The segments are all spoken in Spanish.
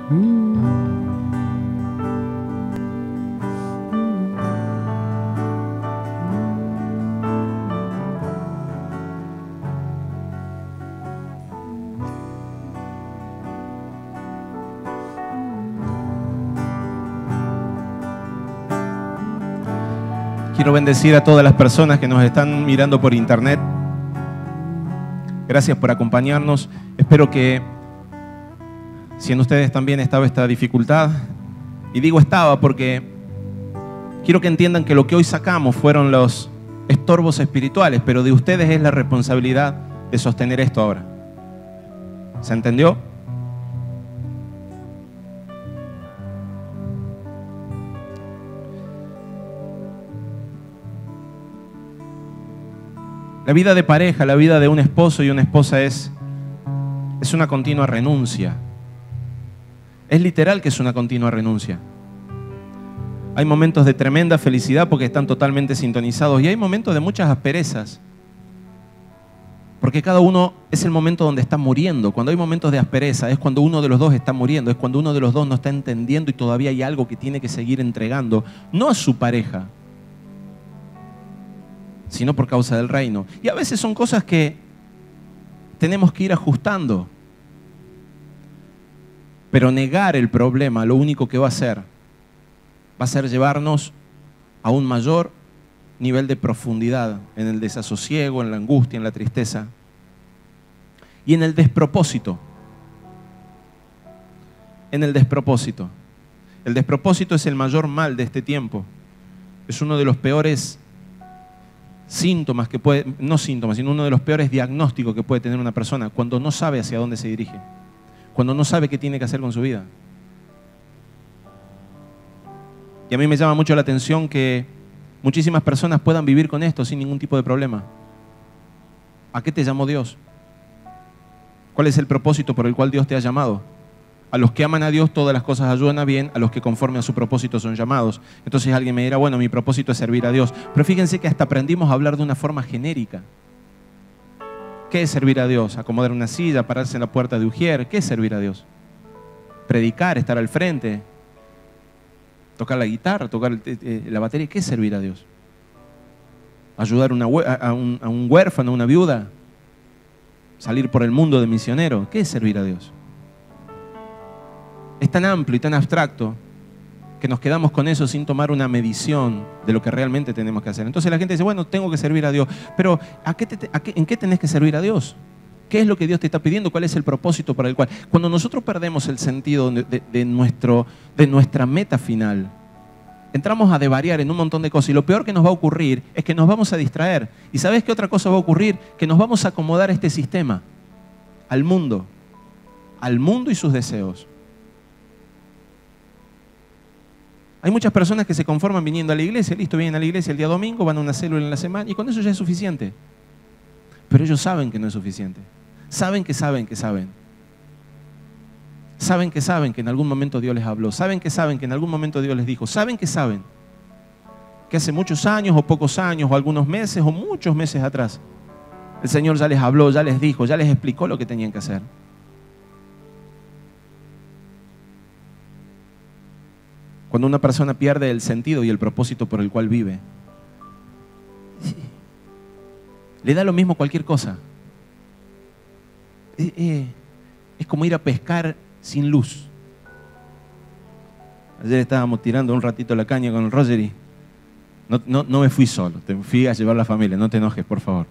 Quiero bendecir a todas las personas que nos están mirando por internet. Gracias por acompañarnos. Espero que si en ustedes también estaba esta dificultad, y digo estaba porque quiero que entiendan que lo que hoy sacamos fueron los estorbos espirituales, pero de ustedes es la responsabilidad de sostener esto ahora. ¿Se entendió? La vida de pareja, la vida de un esposo y una esposa es una continua renuncia. Es literal que es una continua renuncia. Hay momentos de tremenda felicidad porque están totalmente sintonizados y hay momentos de muchas asperezas. Porque cada uno es el momento donde está muriendo. Cuando hay momentos de aspereza es cuando uno de los dos está muriendo, es cuando uno de los dos no está entendiendo y todavía hay algo que tiene que seguir entregando, no a su pareja, sino por causa del reino. Y a veces son cosas que tenemos que ir ajustando. Pero negar el problema lo único que va a ser llevarnos a un mayor nivel de profundidad en el desasosiego, en la angustia, en la tristeza y en el despropósito. En el despropósito. El despropósito es el mayor mal de este tiempo. Es uno de los peores síntomas que puede, no síntomas, sino uno de los peores diagnósticos que puede tener una persona cuando no sabe hacia dónde se dirige, cuando no sabe qué tiene que hacer con su vida. Y a mí me llama mucho la atención que muchísimas personas puedan vivir con esto sin ningún tipo de problema. ¿A qué te llamó Dios? ¿Cuál es el propósito por el cual Dios te ha llamado? A los que aman a Dios todas las cosas ayudan a bien, a los que conforme a su propósito son llamados. Entonces alguien me dirá, bueno, mi propósito es servir a Dios. Pero fíjense que hasta aprendimos a hablar de una forma genérica. ¿Qué es servir a Dios? Acomodar una silla, pararse en la puerta de Ujier. ¿Qué es servir a Dios? Predicar, estar al frente, tocar la guitarra, tocar la batería. ¿Qué es servir a Dios? Ayudar a un huérfano, a una viuda. Salir por el mundo de misionero. ¿Qué es servir a Dios? Es tan amplio y tan abstracto que nos quedamos con eso sin tomar una medición de lo que realmente tenemos que hacer. Entonces la gente dice, bueno, tengo que servir a Dios, pero ¿en qué tenés que servir a Dios? ¿Qué es lo que Dios te está pidiendo? ¿Cuál es el propósito para el cual? Cuando nosotros perdemos el sentido de nuestra meta final, entramos a devariar en un montón de cosas y lo peor que nos va a ocurrir es que nos vamos a distraer. ¿Y sabes qué otra cosa va a ocurrir? Que nos vamos a acomodar a este sistema, al mundo y sus deseos. Hay muchas personas que se conforman viniendo a la iglesia, listo, vienen a la iglesia el día domingo, van a una célula en la semana y con eso ya es suficiente. Pero ellos saben que no es suficiente. Saben que saben que saben. Saben que en algún momento Dios les habló. Saben que en algún momento Dios les dijo. Saben que hace muchos años o pocos años o algunos meses o muchos meses atrás el Señor ya les habló, ya les dijo, ya les explicó lo que tenían que hacer. Cuando una persona pierde el sentido y el propósito por el cual vive, le da lo mismo cualquier cosa. Es como ir a pescar sin luz. Ayer estábamos tirando un ratito la caña con el Roger y no me fui solo, te fui a llevar la familia, no te enojes, por favor.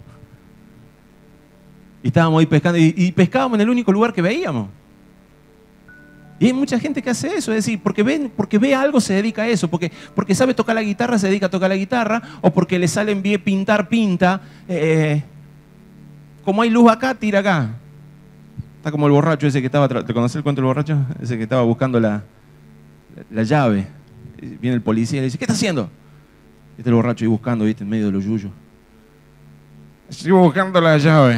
Y estábamos ahí pescando y pescábamos en el único lugar que veíamos. Y hay mucha gente que hace eso, es decir, porque ve algo se dedica a eso, porque sabe tocar la guitarra, se dedica a tocar la guitarra, o porque le salen bien pintar, pinta. Como hay luz acá, tira acá. Está como el borracho ese que estaba, ¿te conocés el cuento del borracho? Ese que estaba buscando la llave. Viene el policía y le dice, ¿qué está haciendo? Y está el borracho ahí buscando, ¿viste? En medio de los yuyos. Estoy buscando la llave.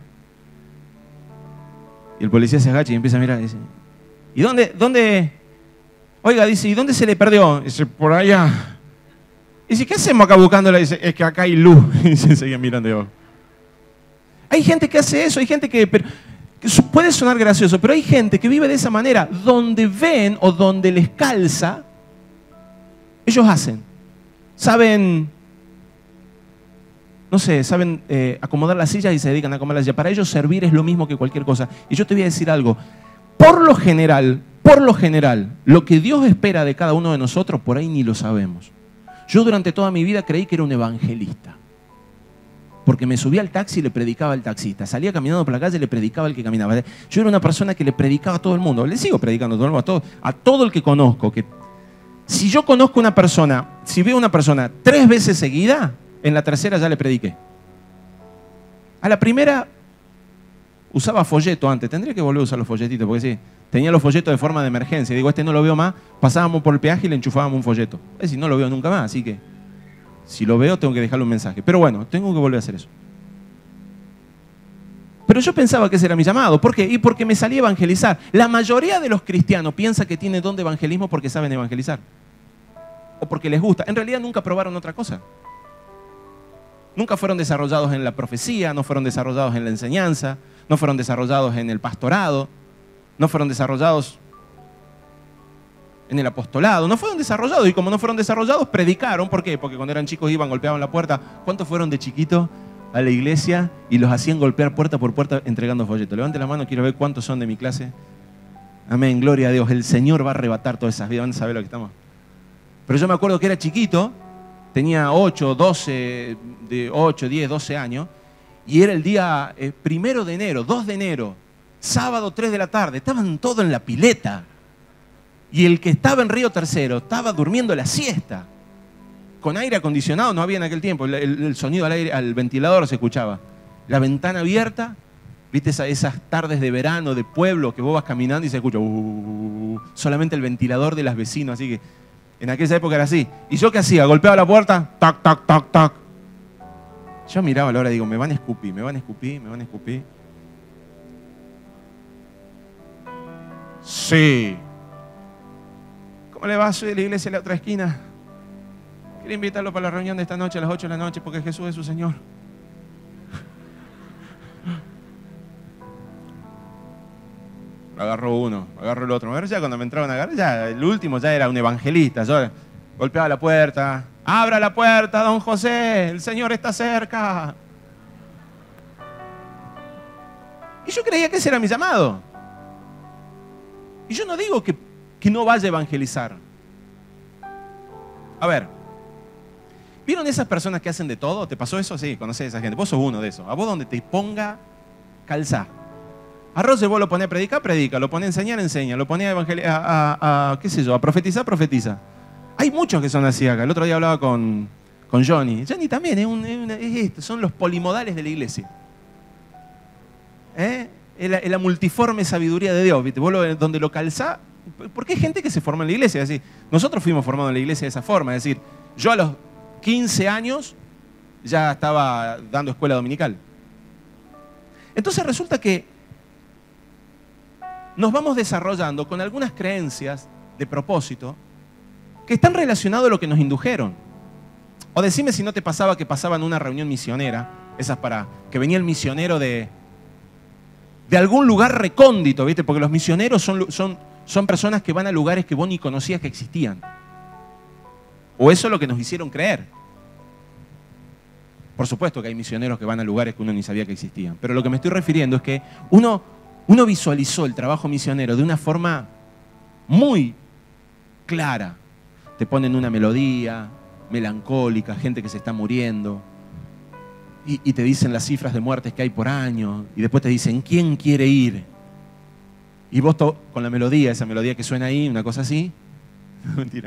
Y el policía se agacha y empieza a mirar y dice, ¿y dónde? Oiga, dice, ¿y dónde se le perdió? Dice, por allá. Dice, ¿qué hacemos acá buscándola? Dice, es que acá hay luz. Y se sigue mirando yo. Hay gente que hace eso, hay gente que Puede sonar gracioso, pero hay gente que vive de esa manera. Donde ven o donde les calza, ellos hacen. Saben, no sé, saben acomodar las sillas y se dedican a acomodar las sillas. Para ellos servir es lo mismo que cualquier cosa. Y yo te voy a decir algo. Por lo general, lo que Dios espera de cada uno de nosotros, por ahí ni lo sabemos. Yo durante toda mi vida creí que era un evangelista. Porque me subía al taxi y le predicaba al taxista. Salía caminando por la calle y le predicaba al que caminaba. Yo era una persona que le predicaba a todo el mundo. Le sigo predicando a todo el mundo, a todo el que conozco. Si yo conozco una persona, si veo una persona 3 veces seguida, en la tercera ya le prediqué. A la primera usaba folleto antes. Tendría que volver a usar los folletitos, porque sí, tenía los folletos de forma de emergencia. Digo, no lo veo más. Pasábamos por el peaje y le enchufábamos un folleto. Es decir, no lo veo nunca más, así que si lo veo tengo que dejarle un mensaje. Pero bueno, tengo que volver a hacer eso. Pero yo pensaba que ese era mi llamado. ¿Por qué? Y porque me salí a evangelizar. La mayoría de los cristianos piensa que tienen don de evangelismo porque saben evangelizar. O porque les gusta. En realidad nunca probaron otra cosa. Nunca fueron desarrollados en la profecía, no fueron desarrollados en la enseñanza, no fueron desarrollados en el pastorado, no fueron desarrollados en el apostolado, no fueron desarrollados. Y como no fueron desarrollados, predicaron. ¿Por qué? Porque cuando eran chicos iban, golpeaban la puerta. ¿Cuántos fueron de chiquito a la iglesia y los hacían golpear puerta por puerta entregando folletos? Levante la mano, quiero ver cuántos son de mi clase. Amén, gloria a Dios. El Señor va a arrebatar todas esas vidas, van a saber lo que estamos. Pero yo me acuerdo que era chiquito, tenía 8, 12, de 8, 10, 12 años, y era el día 1 de enero, 2 de enero, sábado 3 de la tarde, estaban todos en la pileta. Y el que estaba en Río Tercero estaba durmiendo la siesta. Con aire acondicionado no había en aquel tiempo, el sonido al ventilador se escuchaba. La ventana abierta, viste esas tardes de verano, de pueblo, que vos vas caminando y se escucha solamente el ventilador de las vecinos, así que en aquella época era así. ¿Y yo qué hacía? Golpeaba la puerta, tac, tac, tac, tac. Yo miraba a la hora y digo, me van a escupir, me van a escupir, me van a escupir. Sí. ¿Cómo le va? Soy de la iglesia de la otra esquina. Quiero invitarlo para la reunión de esta noche a las 8 de la noche porque Jesús es su Señor. Agarró uno, agarró el otro. Ya cuando me entraban a agarrar, ya el último ya era un evangelista. Yo golpeaba la puerta. ¡Abra la puerta, don José! ¡El Señor está cerca! Y yo creía que ese era mi llamado. Y yo no digo que no vaya a evangelizar. A ver, ¿vieron esas personas que hacen de todo? ¿Te pasó eso? Sí, conocés a esa gente. Vos sos uno de esos. A vos donde te ponga, calzá. A Rose vos lo ponés a predicar, predica. Lo ponés a enseñar, enseña. Lo ponés a evangelizar, qué sé yo, a profetizar, profetiza. Hay muchos que son así acá. El otro día hablaba con Johnny. Johnny también es esto. Son los polimodales de la iglesia. Es la multiforme sabiduría de Dios. ¿Viste? Vos donde lo calzá. Porque hay gente que se forma en la iglesia. Es decir, nosotros fuimos formados en la iglesia de esa forma. Es decir, yo a los 15 años ya estaba dando escuela dominical. Entonces resulta que nos vamos desarrollando con algunas creencias de propósito que están relacionadas a lo que nos indujeron. O decime si no te pasaba que pasaba en una reunión misionera, esas para que venía el misionero de algún lugar recóndito, ¿viste? Porque los misioneros son personas que van a lugares que vos ni conocías que existían. O eso es lo que nos hicieron creer. Por supuesto que hay misioneros que van a lugares que uno ni sabía que existían. Pero lo que me estoy refiriendo es que uno visualizó el trabajo misionero de una forma muy clara. Te ponen una melodía melancólica, gente que se está muriendo, y te dicen las cifras de muertes que hay por año, y después te dicen, ¿quién quiere ir? Y vos con la melodía, esa melodía que suena ahí, una cosa así. Mentira.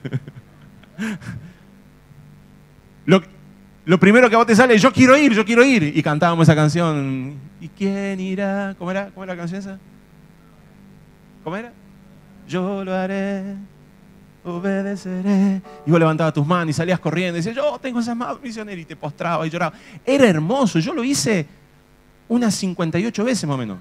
Lo primero que a vos te sale es, yo quiero ir. Y cantábamos esa canción. ¿Y quién irá? ¿Cómo era la canción esa? ¿Cómo era? Yo lo haré, obedeceré. Y vos levantabas tus manos y salías corriendo y decías, yo tengo esas manos misioneras, y te postrabas y llorabas. Era hermoso, yo lo hice unas 58 veces más o menos.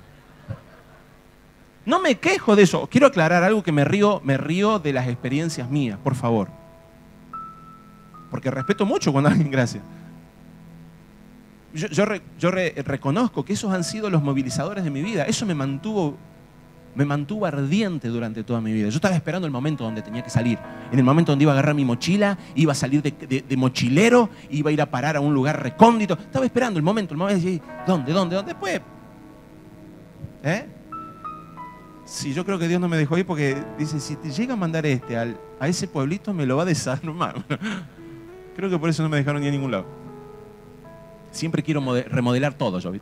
No me quejo de eso. Quiero aclarar algo que me río de las experiencias mías, por favor. Porque respeto mucho cuando alguien gracia. reconozco que esos han sido los movilizadores de mi vida. Eso me mantuvo ardiente durante toda mi vida. Yo estaba esperando el momento donde tenía que salir. En el momento donde iba a agarrar mi mochila, iba a salir de mochilero, iba a ir a parar a un lugar recóndito. Estaba esperando el momento. ¿Dónde? Después. Sí, yo creo que Dios no me dejó ir porque dice, si te llega a mandar a ese pueblito, me lo va a desarmar. Creo que por eso no me dejaron ir a ningún lado. Siempre quiero remodelar todo yo.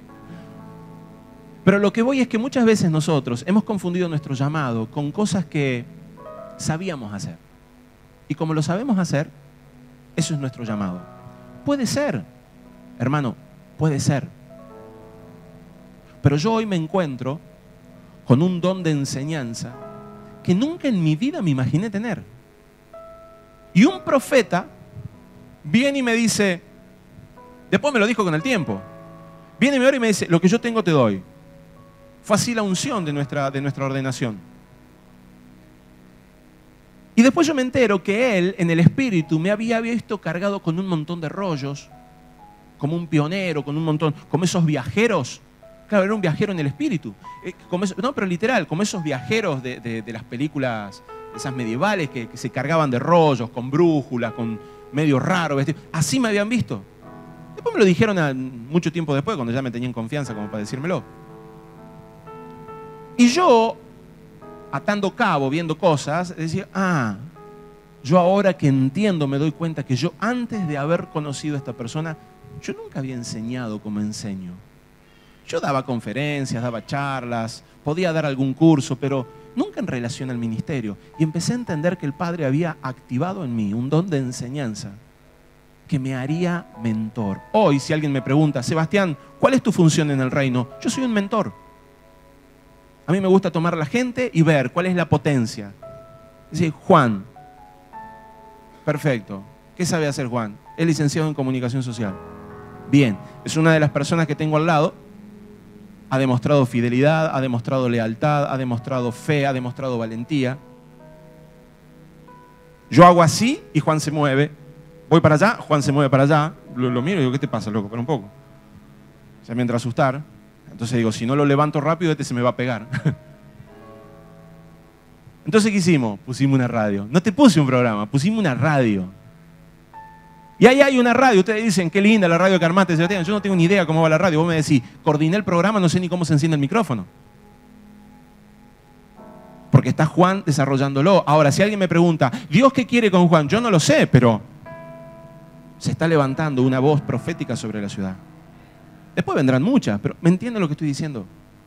Pero lo que voy es que muchas veces nosotros hemos confundido nuestro llamado con cosas que sabíamos hacer. Y como lo sabemos hacer, eso es nuestro llamado. Puede ser, hermano, puede ser. Pero yo hoy me encuentro con un don de enseñanza que nunca en mi vida me imaginé tener. Y un profeta viene y me dice, después me lo dijo con el tiempo, viene y me ora y me dice, lo que yo tengo te doy. Fue así la unción de nuestra ordenación. Y después yo me entero que él, en el espíritu, me había visto cargado con un montón de rollos, como un pionero, como esos viajeros. Claro, era un viajero en el espíritu. No, pero literal, como esos viajeros de las películas, esas medievales, que se cargaban de rollos, con brújulas, con medio raro vestido. Así me habían visto. Después me lo dijeron mucho tiempo después, cuando ya me tenían confianza como para decírmelo. Y yo, atando cabo, viendo cosas, decía, yo ahora que entiendo me doy cuenta que yo antes de haber conocido a esta persona, yo nunca había enseñado como enseño. Yo daba conferencias, daba charlas, podía dar algún curso, pero nunca en relación al ministerio. Y empecé a entender que el Padre había activado en mí un don de enseñanza que me haría mentor. Hoy, si alguien me pregunta, Sebastián, ¿cuál es tu función en el reino? Yo soy un mentor. A mí me gusta tomar a la gente y ver cuál es la potencia. Dice, Juan, perfecto. ¿Qué sabe hacer Juan? Es licenciado en comunicación social. Bien, es una de las personas que tengo al lado. Ha demostrado fidelidad, ha demostrado lealtad, ha demostrado fe, ha demostrado valentía. Yo hago así y Juan se mueve. Voy para allá, Juan se mueve para allá. Lo miro y digo, ¿qué te pasa, loco? Para un poco. O sea, me entra a asustar. Entonces digo, si no lo levanto rápido, se me va a pegar. Entonces, ¿qué hicimos? Pusimos una radio. No te puse un programa, pusimos una radio. Y ahí hay una radio. Ustedes dicen, qué linda la radio que armaste, Sebastián. Yo no tengo ni idea cómo va la radio. Vos me decís, coordiné el programa, no sé ni cómo se enciende el micrófono. Porque está Juan desarrollándolo. Ahora, si alguien me pregunta, ¿Dios qué quiere con Juan? Yo no lo sé, pero se está levantando una voz profética sobre la ciudad. Después vendrán muchas, pero ¿me entienden lo que estoy diciendo?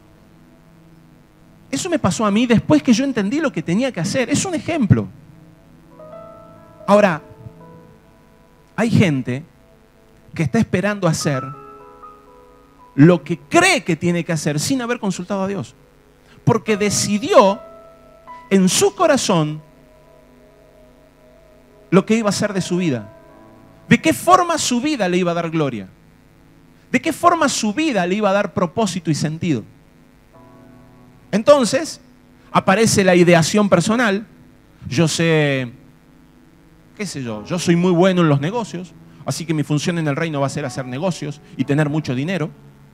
Eso me pasó a mí después que yo entendí lo que tenía que hacer. Es un ejemplo. Ahora, hay gente que está esperando hacer lo que cree que tiene que hacer sin haber consultado a Dios. Porque decidió en su corazón lo que iba a hacer de su vida. De qué forma su vida le iba a dar gloria. ¿De qué forma su vida le iba a dar propósito y sentido? Entonces, aparece la ideación personal. Yo sé, qué sé yo soy muy bueno en los negocios, así que mi función en el reino va a ser hacer negocios y tener mucho dinero.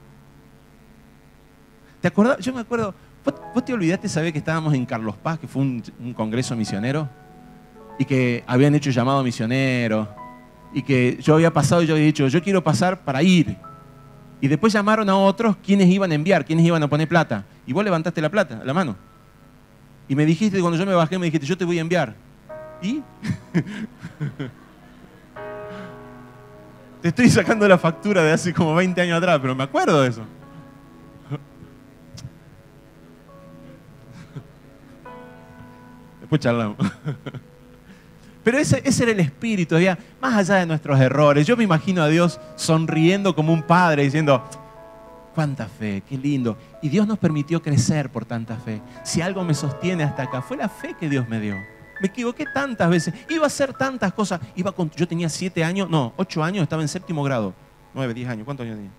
¿Te acuerdas? Yo me acuerdo, ¿vos te olvidaste, sabés que estábamos en Carlos Paz, que fue un congreso misionero? Y que habían hecho llamado misionero, y que yo había pasado y yo había dicho, yo quiero pasar para ir. Y después llamaron a otros quienes iban a enviar, quienes iban a poner plata. Y vos levantaste la mano. Y me dijiste, cuando yo me bajé, me dijiste, yo te voy a enviar. ¿Y? Te estoy sacando la factura de hace como 20 años atrás, pero me acuerdo de eso. Después charlamos. Pero ese era el espíritu, más allá de nuestros errores. Yo me imagino a Dios sonriendo como un padre, diciendo, cuánta fe, qué lindo. Y Dios nos permitió crecer por tanta fe. Si algo me sostiene hasta acá, fue la fe que Dios me dio. Me equivoqué tantas veces, iba a hacer tantas cosas. Yo tenía 8 años, estaba en 7º grado. 9, 10 años, ¿cuántos años tenía?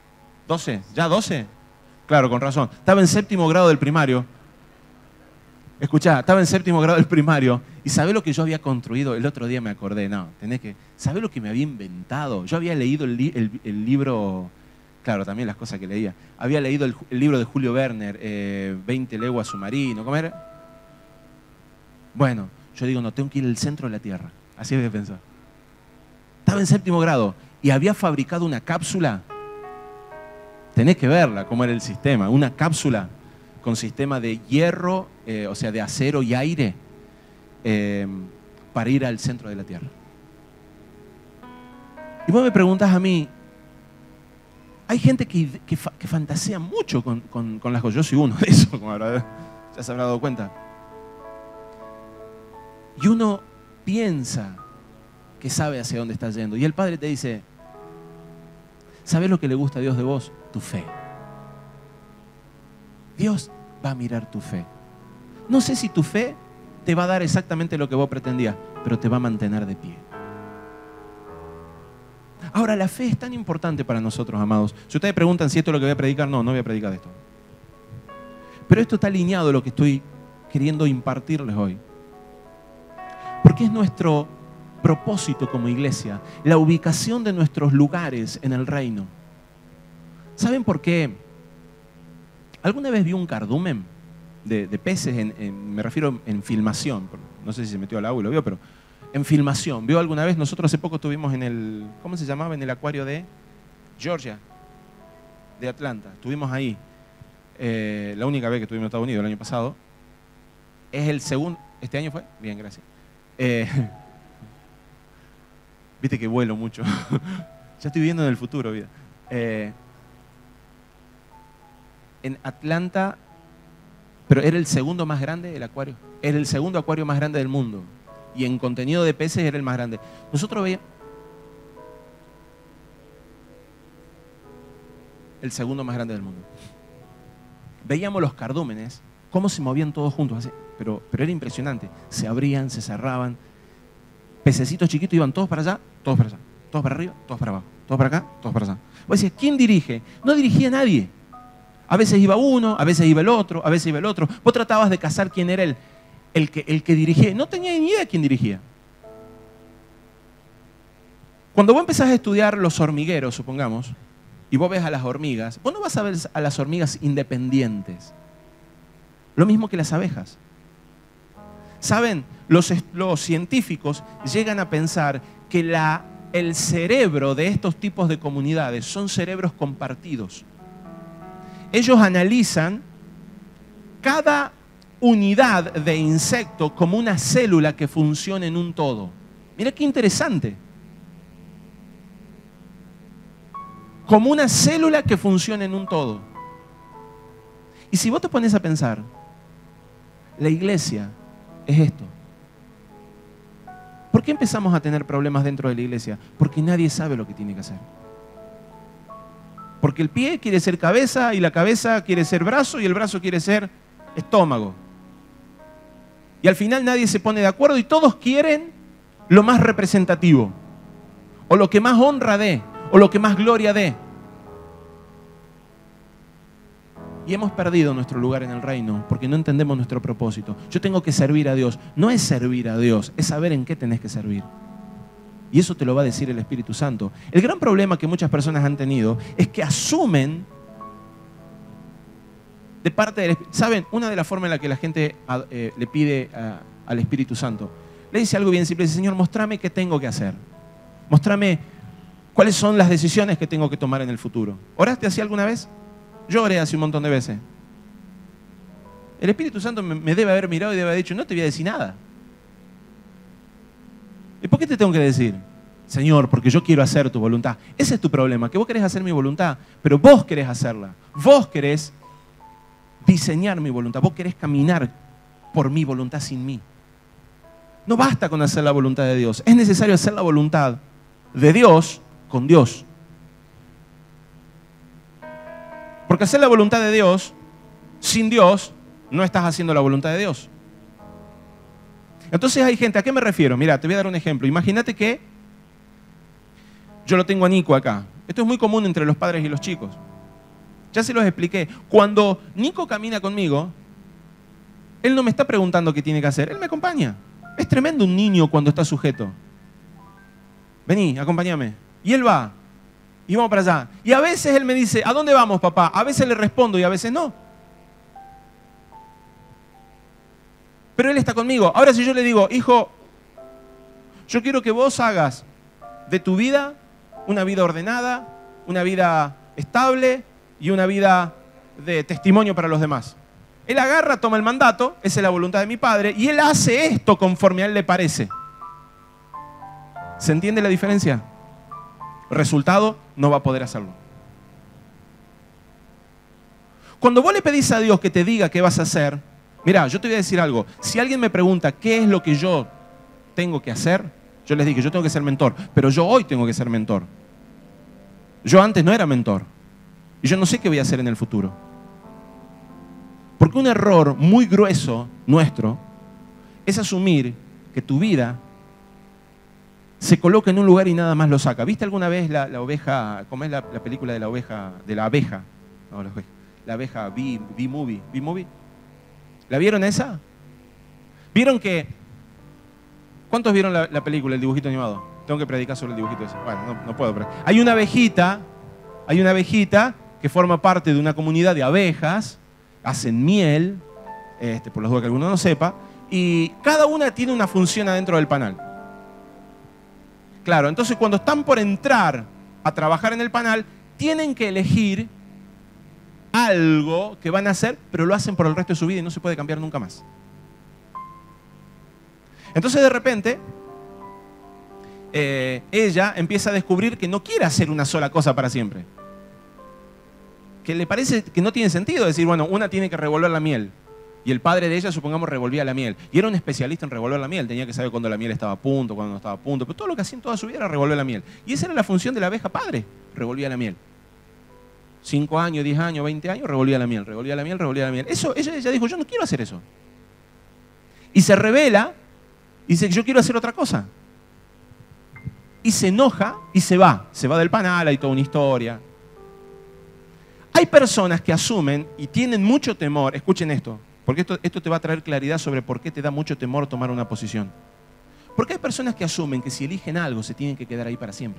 12, ¿ya 12? Claro, con razón. Estaba en 7º grado del primario. Escuchá, estaba en séptimo grado del primario y ¿sabés lo que yo había construido? El otro día me acordé, ¿sabés lo que me había inventado? Yo había leído el libro, claro, también las cosas que leía. Había leído el libro de Julio Werner, 20 leguas submarino, ¿cómo era? Bueno, yo digo, no, tengo que ir al centro de la Tierra. Así había pensado. Estaba en séptimo grado y había fabricado una cápsula. Tenés que verla, cómo era el sistema. Una cápsula con sistema de hierro, o sea, de acero y aire, para ir al centro de la Tierra. Y vos me preguntás a mí, hay gente que fantasea mucho con las cosas. Yo soy uno de esos, como ya se habrá dado cuenta. Y uno piensa que sabe hacia dónde está yendo. Y el Padre te dice, ¿sabes lo que le gusta a Dios de vos? Tu fe. Dios va a mirar tu fe. No sé si tu fe te va a dar exactamente lo que vos pretendías, pero te va a mantener de pie. Ahora, la fe es tan importante para nosotros, amados. Si ustedes preguntan si esto es lo que voy a predicar, no voy a predicar de esto. Pero esto está alineado a lo que estoy queriendo impartirles hoy. Porque es nuestro propósito como iglesia, la ubicación de nuestros lugares en el reino. ¿Saben por qué? ¿Alguna vez vio un cardumen de peces? Me refiero en filmación. No sé si se metió al agua y lo vio, pero en filmación. ¿Vio alguna vez? Nosotros hace poco estuvimos en el, ¿cómo se llamaba? En el acuario de Georgia, de Atlanta. Estuvimos ahí. La única vez que estuvimos en Estados Unidos, el año pasado. Es el segundo. ¿Este año fue? Bien, gracias. Viste que vuelo mucho. Ya estoy viviendo en el futuro, vida. En Atlanta, pero era el segundo más grande el acuario. Era el segundo acuario más grande del mundo. Y en contenido de peces era el más grande. Nosotros veíamos el segundo más grande del mundo. Veíamos los cardúmenes, cómo se movían todos juntos, así, pero era impresionante. Se abrían, se cerraban. Pececitos chiquitos iban todos para allá, todos para allá. Todos para arriba, todos para abajo. Todos para acá, todos para allá. Vos decís, ¿quién dirige? No dirigía nadie. A veces iba uno, a veces iba el otro, a veces iba el otro. Vos tratabas de cazar quién era el que dirigía. No tenía ni idea de quién dirigía. Cuando vos empezás a estudiar los hormigueros, supongamos, y vos ves a las hormigas, vos no vas a ver a las hormigas independientes. Lo mismo que las abejas. ¿Saben? Los científicos llegan a pensar que el cerebro de estos tipos de comunidades son cerebros compartidos. Ellos analizan cada unidad de insecto como una célula que funciona en un todo. Mira qué interesante. Como una célula que funciona en un todo. Y si vos te pones a pensar, la iglesia es esto. ¿Por qué empezamos a tener problemas dentro de la iglesia? Porque nadie sabe lo que tiene que hacer. Porque el pie quiere ser cabeza y la cabeza quiere ser brazo y el brazo quiere ser estómago. Y al final nadie se pone de acuerdo y todos quieren lo más representativo. O lo que más honra dé. O lo que más gloria dé. Y hemos perdido nuestro lugar en el reino porque no entendemos nuestro propósito. Yo tengo que servir a Dios. No es servir a Dios, es saber en qué tenés que servir. Y eso te lo va a decir el Espíritu Santo. El gran problema que muchas personas han tenido es que asumen de parte del Espíritu. ¿Saben? Una de las formas en la que la gente le pide al Espíritu Santo, le dice algo bien simple, dice, Señor, mostrame qué tengo que hacer. Mostrame cuáles son las decisiones que tengo que tomar en el futuro. ¿Oraste así alguna vez? Yo oré así un montón de veces. El Espíritu Santo me debe haber mirado y debe haber dicho, no te voy a decir nada. ¿Y por qué te tengo que decir? Señor, porque yo quiero hacer tu voluntad. Ese es tu problema, que vos querés hacer mi voluntad, pero vos querés hacerla. Vos querés diseñar mi voluntad. Vos querés caminar por mi voluntad sin mí. No basta con hacer la voluntad de Dios. Es necesario hacer la voluntad de Dios con Dios. Porque hacer la voluntad de Dios sin Dios, no estás haciendo la voluntad de Dios. Entonces hay gente, ¿a qué me refiero? Mira, te voy a dar un ejemplo. Imagínate que yo lo tengo a Nico acá. Esto es muy común entre los padres y los chicos. Ya se los expliqué. Cuando Nico camina conmigo, Él no me está preguntando qué tiene que hacer, Él me acompaña. Es tremendo un niño cuando está sujeto. Vení, acompáñame. Y Él va. Y vamos para allá. Y a veces Él me dice, ¿a dónde vamos, papá? A veces le respondo y a veces no. Pero Él está conmigo. Ahora si yo le digo, hijo, yo quiero que vos hagas de tu vida una vida ordenada, una vida estable y una vida de testimonio para los demás. Él agarra, toma el mandato, esa es la voluntad de mi padre, y Él hace esto conforme a Él le parece. ¿Se entiende la diferencia? Resultado, no va a poder hacerlo. Cuando vos le pedís a Dios que te diga qué vas a hacer, mirá, yo te voy a decir algo. Si alguien me pregunta qué es lo que yo tengo que hacer, yo les dije, yo tengo que ser mentor, pero yo hoy tengo que ser mentor. Yo antes no era mentor. Y yo no sé qué voy a hacer en el futuro. Porque un error muy grueso nuestro es asumir que tu vida se coloca en un lugar y nada más lo saca. ¿Viste alguna vez la oveja, cómo es la película de la oveja, de la abeja? No, la abeja, B-Movie. ¿B-Movie? ¿La vieron esa? ¿Vieron que... ¿Cuántos vieron la película, el dibujito animado? Tengo que predicar sobre el dibujito ese. Bueno, no puedo. Pero... Hay una abejita que forma parte de una comunidad de abejas, hacen miel, por los dudas que alguno no sepa, y cada una tiene una función adentro del panal. Claro, entonces cuando están por entrar a trabajar en el panal, tienen que elegir algo que van a hacer, pero lo hacen por el resto de su vida y no se puede cambiar nunca más. Entonces de repente, ella empieza a descubrir que no quiere hacer una sola cosa para siempre. Que le parece que no tiene sentido decir, bueno, una tiene que revolver la miel. Y el padre de ella, supongamos, revolvía la miel. Y era un especialista en revolver la miel. Tenía que saber cuándo la miel estaba a punto, cuándo no estaba a punto. Pero todo lo que hacía en toda su vida era revolver la miel. Y esa era la función de la abeja padre. Revolvía la miel. 5 años, 10 años, 20 años, revolvía la miel, revolvía la miel, revolvía la miel. Eso, ella dijo, yo no quiero hacer eso. Y se revela y dice, yo quiero hacer otra cosa. Y se enoja y se va. Se va del panal, hay toda una historia. Hay personas que asumen y tienen mucho temor, escuchen esto, porque esto te va a traer claridad sobre por qué te da mucho temor tomar una posición. Porque hay personas que asumen que si eligen algo se tienen que quedar ahí para siempre.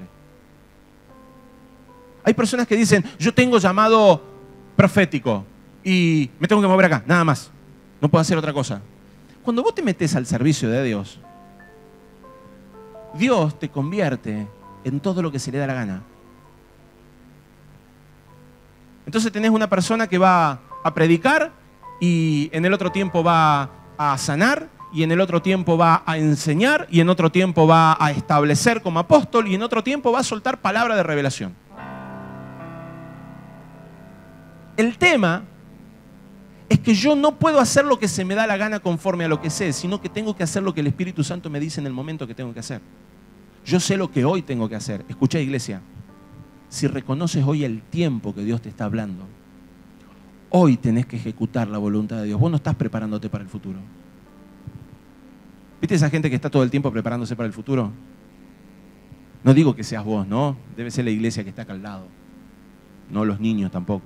Hay personas que dicen, yo tengo llamado profético y me tengo que mover acá, nada más. No puedo hacer otra cosa. Cuando vos te metes al servicio de Dios, Dios te convierte en todo lo que se le da la gana. Entonces tenés una persona que va a predicar y en el otro tiempo va a sanar y en el otro tiempo va a enseñar y en otro tiempo va a establecer como apóstol y en otro tiempo va a soltar palabra de revelación. El tema es que yo no puedo hacer lo que se me da la gana conforme a lo que sé, sino que tengo que hacer lo que el Espíritu Santo me dice en el momento que tengo que hacer. Yo sé lo que hoy tengo que hacer. Escucha, iglesia. Si reconoces hoy el tiempo que Dios te está hablando, hoy tenés que ejecutar la voluntad de Dios. Vos no estás preparándote para el futuro. ¿Viste esa gente que está todo el tiempo preparándose para el futuro? No digo que seas vos, ¿no? Debe ser la iglesia que está acá al lado. No los niños tampoco.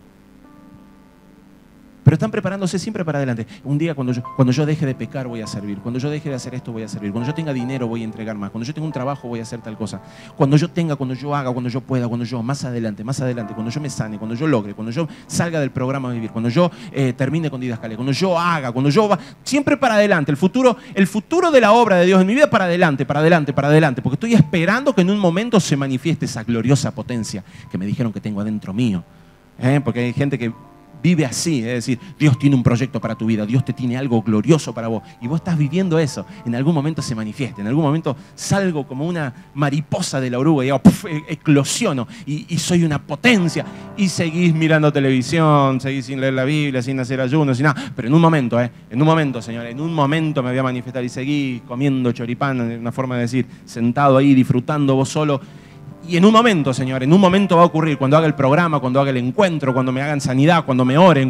Pero están preparándose siempre para adelante. Un día cuando yo deje de pecar voy a servir. Cuando yo deje de hacer esto voy a servir. Cuando yo tenga dinero voy a entregar más. Cuando yo tenga un trabajo voy a hacer tal cosa. Cuando yo tenga, cuando yo haga, cuando yo pueda, cuando yo más adelante. Cuando yo me sane, cuando yo logre, cuando yo salga del programa a vivir, cuando yo termine con Didascalia, cuando yo haga, cuando yo va. Siempre para adelante. El futuro de la obra de Dios en mi vida para adelante, para adelante, para adelante. Porque estoy esperando que en un momento se manifieste esa gloriosa potencia que me dijeron que tengo adentro mío. Porque hay gente que vive así, es decir, Dios tiene un proyecto para tu vida, Dios te tiene algo glorioso para vos y vos estás viviendo eso, en algún momento se manifiesta, en algún momento salgo como una mariposa de la oruga y digo, ¡puf!, eclosiono y soy una potencia y seguís mirando televisión, seguís sin leer la Biblia, sin hacer ayuno, sin nada, pero en un momento, Señor, en un momento me voy a manifestar y seguís comiendo choripán, una forma de decir, sentado ahí disfrutando vos solo. Y en un momento, Señor, en un momento va a ocurrir, cuando haga el programa, cuando haga el encuentro, cuando me hagan sanidad, cuando me oren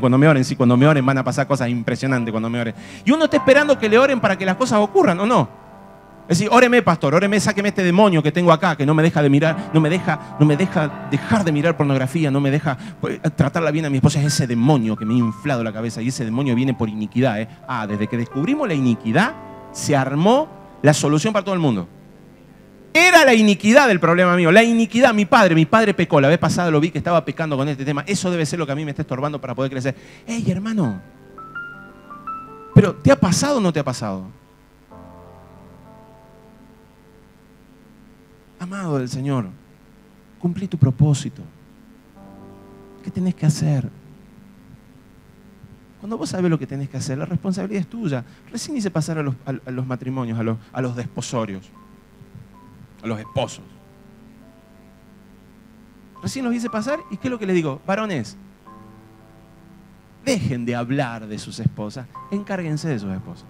van a pasar cosas impresionantes cuando me oren. Y uno está esperando que le oren para que las cosas ocurran, ¿o no? Es decir, óreme, pastor, óreme, sáqueme este demonio que tengo acá, que no me deja de mirar, no me deja dejar de mirar pornografía, no me deja tratarla bien a mi esposa. Es ese demonio que me ha inflado la cabeza y ese demonio viene por iniquidad. Desde que descubrimos la iniquidad, se armó la solución para todo el mundo. Era la iniquidad el problema mío, la iniquidad. Mi padre pecó, la vez pasada lo vi que estaba pecando con este tema. Eso debe ser lo que a mí me está estorbando para poder crecer. Hey, hermano, ¿pero te ha pasado o no te ha pasado? Amado del Señor, cumplí tu propósito. ¿Qué tenés que hacer? Cuando vos sabés lo que tenés que hacer, la responsabilidad es tuya. Recién hice pasar a los matrimonios, a los desposorios, a los esposos. Recién los hice pasar y ¿qué es lo que les digo? Varones, dejen de hablar de sus esposas, encárguense de sus esposas.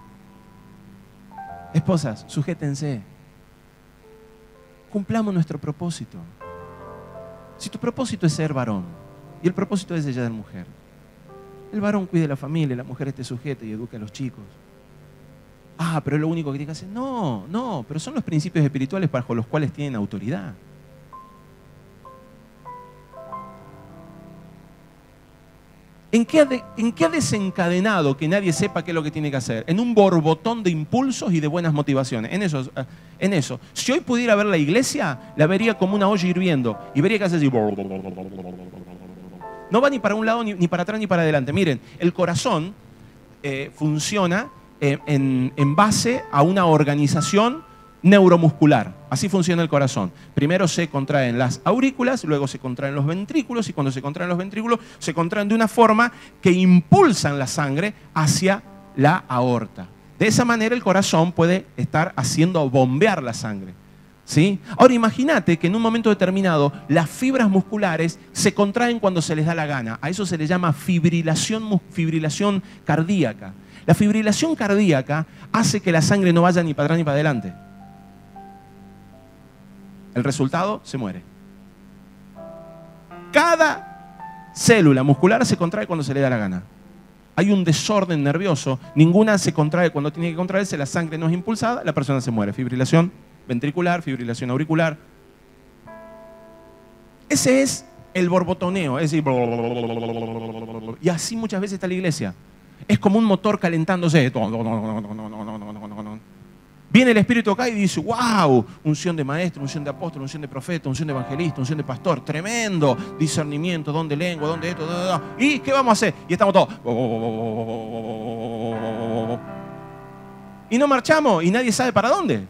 Esposas, sujétense. Cumplamos nuestro propósito. Si tu propósito es ser varón y el propósito es ella de mujer, el varón cuide la familia, la mujer esté sujeta y eduque a los chicos. Pero es lo único que tiene que hacer. No, pero son los principios espirituales bajo los cuales tienen autoridad. ¿En qué ha desencadenado que nadie sepa qué es lo que tiene que hacer? En un borbotón de impulsos y de buenas motivaciones. En eso. Si hoy pudiera ver la iglesia, la vería como una olla hirviendo. Y vería que hace así. No va ni para un lado, ni para atrás, ni para adelante. Miren, el corazón funciona en base a una organización neuromuscular. Así funciona el corazón. Primero se contraen las aurículas, luego se contraen los ventrículos, y cuando se contraen los ventrículos, se contraen de una forma que impulsan la sangre hacia la aorta. De esa manera el corazón puede estar haciendo bombear la sangre. ¿Sí? Ahora imagínate que en un momento determinado las fibras musculares se contraen cuando se les da la gana. A eso se le llama fibrilación cardíaca. La fibrilación cardíaca hace que la sangre no vaya ni para atrás ni para adelante. El resultado, se muere. Cada célula muscular se contrae cuando se le da la gana. Hay un desorden nervioso, ninguna se contrae cuando tiene que contraerse, la sangre no es impulsada, la persona se muere. Fibrilación ventricular, fibrilación auricular. Ese es el borbotoneo, es decir, y así muchas veces está la iglesia. Es como un motor calentándose. Viene el Espíritu acá y dice, wow, unción de maestro, unción de apóstol, unción de profeta, unción de evangelista, unción de pastor, tremendo discernimiento, don de lengua, don de esto, ¿y qué vamos a hacer? Y estamos todos. Y no marchamos y nadie sabe para dónde.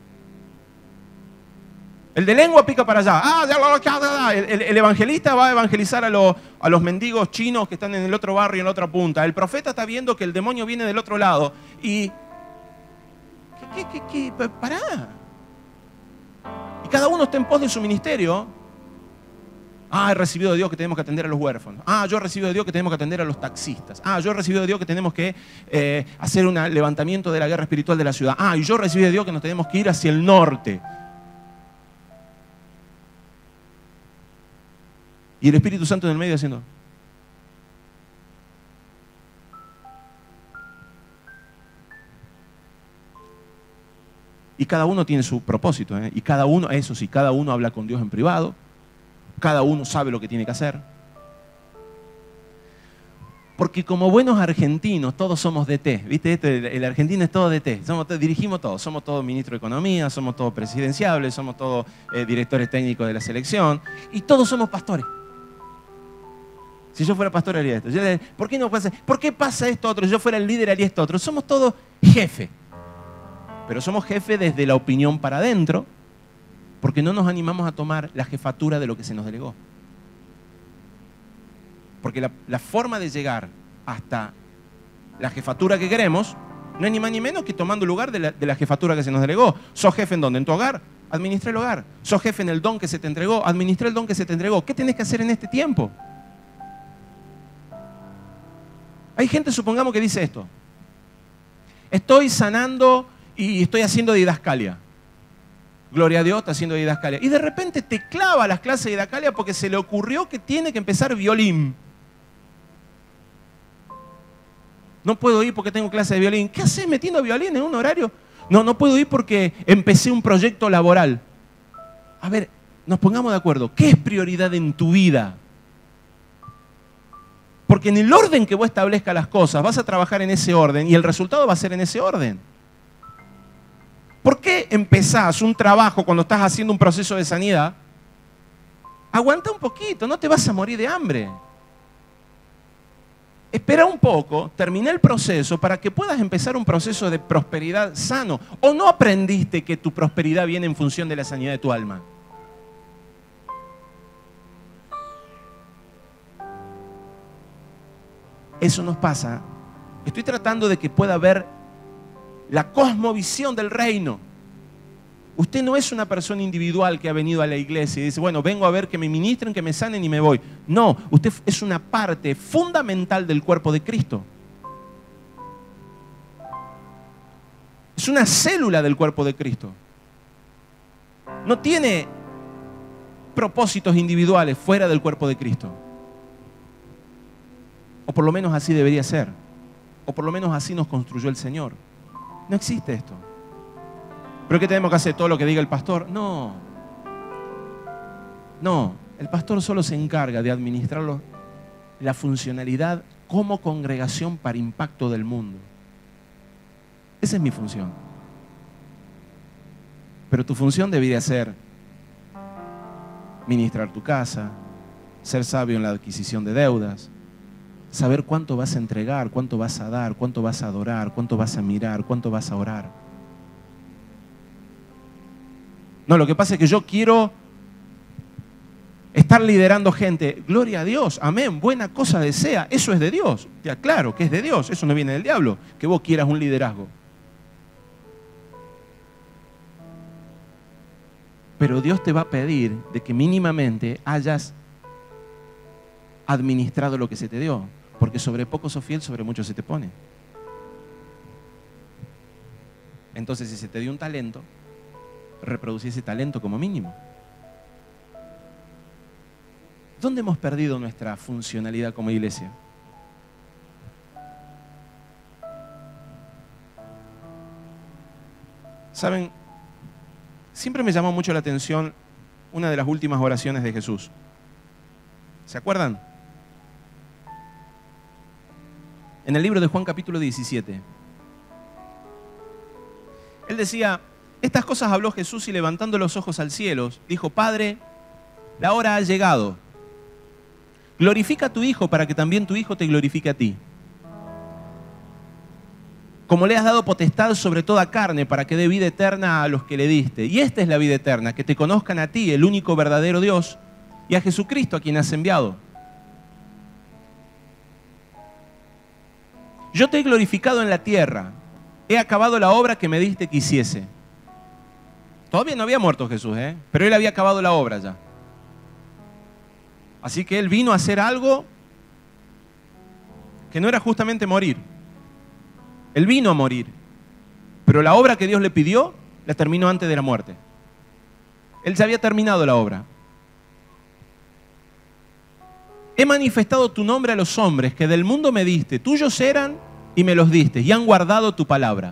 El de lengua pica para allá. El evangelista va a evangelizar a los mendigos chinos que están en el otro barrio, en la otra punta. El profeta está viendo que el demonio viene del otro lado. Y pará. Y cada uno está en pos de su ministerio. He recibido de Dios que tenemos que atender a los huérfanos. Yo he recibido de Dios que tenemos que atender a los taxistas. Yo he recibido de Dios que tenemos que hacer un levantamiento de la guerra espiritual de la ciudad. Y yo he recibido de Dios que nos tenemos que ir hacia el norte. Y el Espíritu Santo en el medio haciendo. Y cada uno tiene su propósito, y cada uno, eso sí, cada uno habla con Dios en privado, cada uno sabe lo que tiene que hacer. Porque como buenos argentinos, todos somos DT, ¿viste? El argentino es todo DT, dirigimos todos, somos todos ministros de Economía, somos todos presidenciables, somos todos directores técnicos de la selección, y todos somos pastores. Si yo fuera pastor haría esto. ¿Por qué no pasa? ¿Por qué pasa esto otro? Si yo fuera el líder haría esto otro. Somos todos jefe. Pero somos jefe desde la opinión para adentro, porque no nos animamos a tomar la jefatura de lo que se nos delegó. Porque la forma de llegar hasta la jefatura que queremos no es ni más ni menos que tomando lugar de la jefatura que se nos delegó. ¿Sos jefe en dónde? ¿En tu hogar? Administra el hogar. ¿Sos jefe en el don que se te entregó? Administra el don que se te entregó. ¿Qué tenés que hacer en este tiempo? Hay gente, supongamos, que dice esto. Estoy sanando y estoy haciendo didascalia. Gloria a Dios, está haciendo didascalia. Y de repente te clava las clases de didascalia porque se le ocurrió que tiene que empezar violín. No puedo ir porque tengo clase de violín. ¿Qué haces metiendo violín en un horario? No, no puedo ir porque empecé un proyecto laboral. A ver, nos pongamos de acuerdo. ¿Qué es prioridad en tu vida? Porque en el orden que vos establezcas las cosas, vas a trabajar en ese orden y el resultado va a ser en ese orden. ¿Por qué empezás un trabajo cuando estás haciendo un proceso de sanidad? Aguanta un poquito, no te vas a morir de hambre. Espera un poco, termina el proceso para que puedas empezar un proceso de prosperidad sano. ¿O no aprendiste que tu prosperidad viene en función de la sanidad de tu alma? Eso nos pasa. Estoy tratando de que pueda ver la cosmovisión del reino. Usted no es una persona individual que ha venido a la iglesia y dice, bueno, vengo a ver que me ministren, que me sanen y me voy. No, usted es una parte fundamental del cuerpo de Cristo. Es una célula del cuerpo de Cristo. No tiene propósitos individuales fuera del cuerpo de Cristo. O por lo menos así debería ser. O por lo menos así nos construyó el Señor. No existe esto. ¿Pero qué tenemos que hacer? ¿Todo lo que diga el pastor? No. No. El pastor solo se encarga de administrar la funcionalidad como congregación para impacto del mundo. Esa es mi función. Pero tu función debería ser ministrar tu casa, ser sabio en la adquisición de deudas, saber cuánto vas a entregar, cuánto vas a dar, cuánto vas a adorar, cuánto vas a mirar, cuánto vas a orar. No, lo que pasa es que yo quiero estar liderando gente. Gloria a Dios, amén, buena cosa desea. Eso es de Dios. Te aclaro que es de Dios, eso no viene del diablo, que vos quieras un liderazgo. Pero Dios te va a pedir de que mínimamente hayas administrado lo que se te dio. Porque sobre poco sos fiel, sobre mucho se te pone. Entonces, si se te dio un talento, reproducir ese talento como mínimo. ¿Dónde hemos perdido nuestra funcionalidad como iglesia? ¿Saben? Siempre me llamó mucho la atención una de las últimas oraciones de Jesús. ¿Se acuerdan? En el libro de Juan capítulo 17. Él decía, estas cosas habló Jesús y levantando los ojos al cielo, dijo, Padre, la hora ha llegado. Glorifica a tu Hijo para que también tu Hijo te glorifique a ti. Como le has dado potestad sobre toda carne para que dé vida eterna a los que le diste. Y esta es la vida eterna, que te conozcan a ti, el único verdadero Dios, y a Jesucristo a quien has enviado. Yo te he glorificado en la tierra, he acabado la obra que me diste que hiciese. Todavía no había muerto Jesús, pero él había acabado la obra ya. Así que él vino a hacer algo que no era justamente morir. Él vino a morir, pero la obra que Dios le pidió la terminó antes de la muerte. Él ya había terminado la obra. He manifestado tu nombre a los hombres que del mundo me diste, tuyos eran y me los diste, y han guardado tu palabra.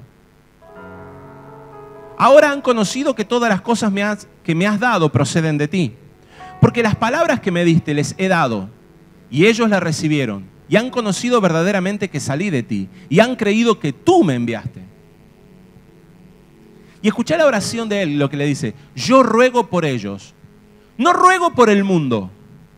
Ahora han conocido que todas las cosas que me has dado proceden de ti, porque las palabras que me diste les he dado, y ellos las recibieron, y han conocido verdaderamente que salí de ti, y han creído que tú me enviaste. Y escuché la oración de él, lo que le dice, yo ruego por ellos, no ruego por el mundo.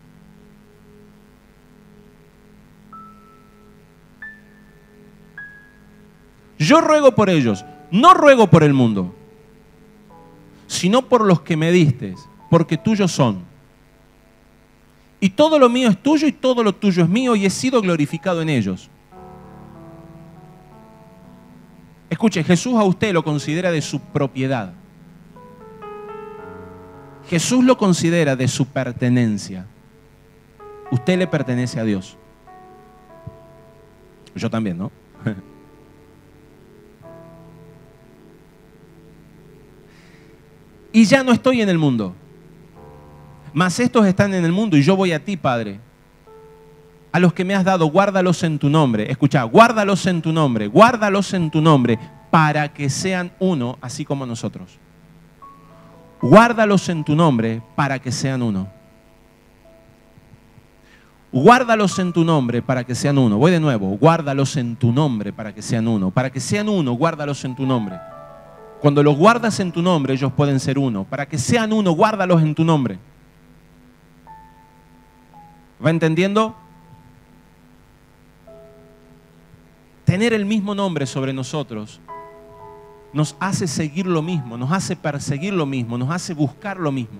Yo ruego por ellos, no ruego por el mundo, sino por los que me diste, porque tuyos son. Y todo lo mío es tuyo y todo lo tuyo es mío y he sido glorificado en ellos. Escuche, Jesús a usted lo considera de su propiedad. Jesús lo considera de su pertenencia. Usted le pertenece a Dios. Yo también, ¿no? Y ya no estoy en el mundo, mas estos están en el mundo y yo voy a ti, Padre. A los que me has dado, guárdalos en tu nombre. Escucha, guárdalos en tu nombre, guárdalos en tu nombre, para que sean uno, así como nosotros. Guárdalos en tu nombre para que sean uno. Guárdalos en tu nombre para que sean uno. Voy de nuevo. Guárdalos en tu nombre para que sean uno. Para que sean uno, guárdalos en tu nombre. Cuando los guardas en tu nombre, ellos pueden ser uno. Para que sean uno, guárdalos en tu nombre. ¿Va entendiendo? Tener el mismo nombre sobre nosotros nos hace seguir lo mismo, nos hace perseguir lo mismo, nos hace buscar lo mismo.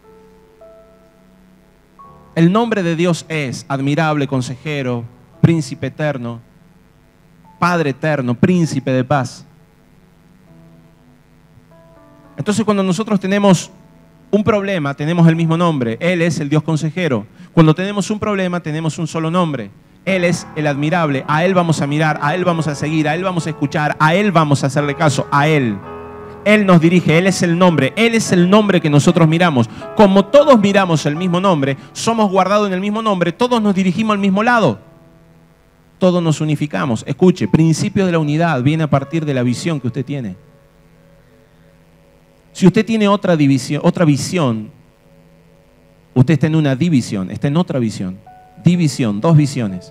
El nombre de Dios es admirable, consejero, príncipe eterno, Padre eterno, príncipe de paz. Entonces, cuando nosotros tenemos un problema, tenemos el mismo nombre. Él es el Dios consejero. Cuando tenemos un problema, tenemos un solo nombre. Él es el admirable. A Él vamos a mirar, a Él vamos a seguir, a Él vamos a escuchar, a Él vamos a hacerle caso, a Él. Él nos dirige, Él es el nombre. Él es el nombre que nosotros miramos. Como todos miramos el mismo nombre, somos guardados en el mismo nombre, todos nos dirigimos al mismo lado. Todos nos unificamos. Escuche, principio de la unidad viene a partir de la visión que usted tiene. Si usted tiene otra visión, usted está en una división, está en otra visión. División, dos visiones.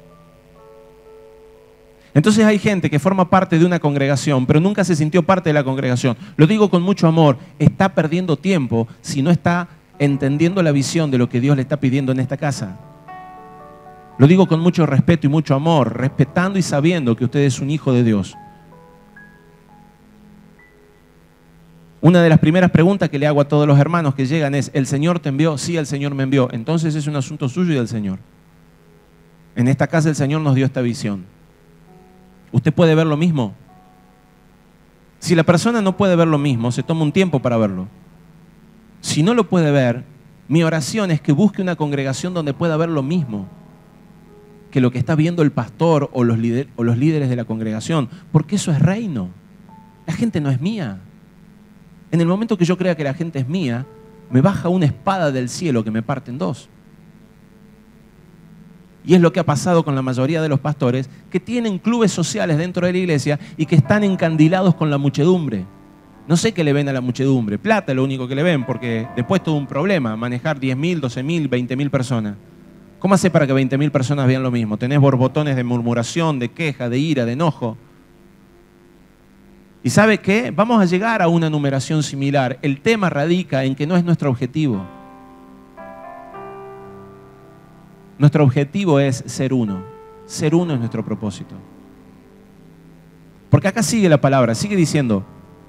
Entonces hay gente que forma parte de una congregación, pero nunca se sintió parte de la congregación. Lo digo con mucho amor, está perdiendo tiempo si no está entendiendo la visión de lo que Dios le está pidiendo en esta casa. Lo digo con mucho respeto y mucho amor, respetando y sabiendo que usted es un hijo de Dios. Una de las primeras preguntas que le hago a todos los hermanos que llegan es: ¿el Señor te envió? Sí, el Señor me envió. Entonces es un asunto suyo y del Señor. En esta casa el Señor nos dio esta visión. ¿Usted puede ver lo mismo? Si la persona no puede ver lo mismo, se toma un tiempo para verlo. Si no lo puede ver, mi oración es que busque una congregación donde pueda ver lo mismo que lo que está viendo el pastor o los líderes de la congregación, porque eso es reino. La gente no es mía. En el momento que yo crea que la gente es mía, me baja una espada del cielo que me parte en dos. Y es lo que ha pasado con la mayoría de los pastores que tienen clubes sociales dentro de la iglesia y que están encandilados con la muchedumbre. No sé qué le ven a la muchedumbre. Plata es lo único que le ven, porque después todo un problema, manejar 10.000, 12.000, 20.000 personas. ¿Cómo hace para que 20.000 personas vean lo mismo? Tenés borbotones de murmuración, de queja, de ira, de enojo. ¿Y sabe qué? Vamos a llegar a una numeración similar. El tema radica en que no es nuestro objetivo. Nuestro objetivo es ser uno. Ser uno es nuestro propósito. Porque acá sigue la palabra, sigue diciendo: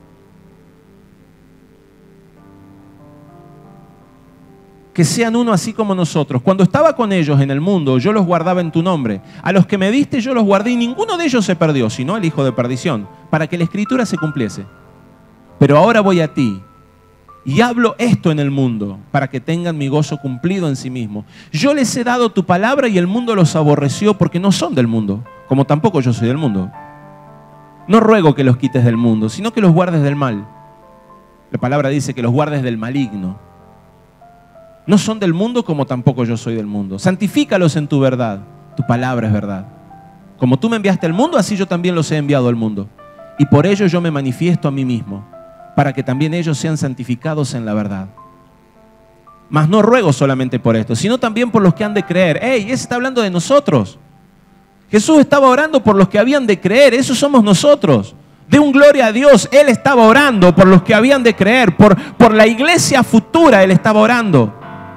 que sean uno así como nosotros. Cuando estaba con ellos en el mundo, yo los guardaba en tu nombre. A los que me diste yo los guardé y ninguno de ellos se perdió, sino el hijo de perdición, para que la escritura se cumpliese. Pero ahora voy a ti y hablo esto en el mundo, para que tengan mi gozo cumplido en sí mismo. Yo les he dado tu palabra y el mundo los aborreció porque no son del mundo, como tampoco yo soy del mundo. No ruego que los quites del mundo, sino que los guardes del mal. La palabra dice que los guardes del maligno. No son del mundo como tampoco yo soy del mundo. Santifícalos en tu verdad. Tu palabra es verdad. Como tú me enviaste al mundo, así yo también los he enviado al mundo. Y por ello yo me manifiesto a mí mismo, para que también ellos sean santificados en la verdad. Mas no ruego solamente por esto, sino también por los que han de creer. ¡Ey! Ese está hablando de nosotros. Jesús estaba orando por los que habían de creer. Esos somos nosotros. De un gloria a Dios. Él estaba orando por los que habían de creer. Por la iglesia futura Él estaba orando.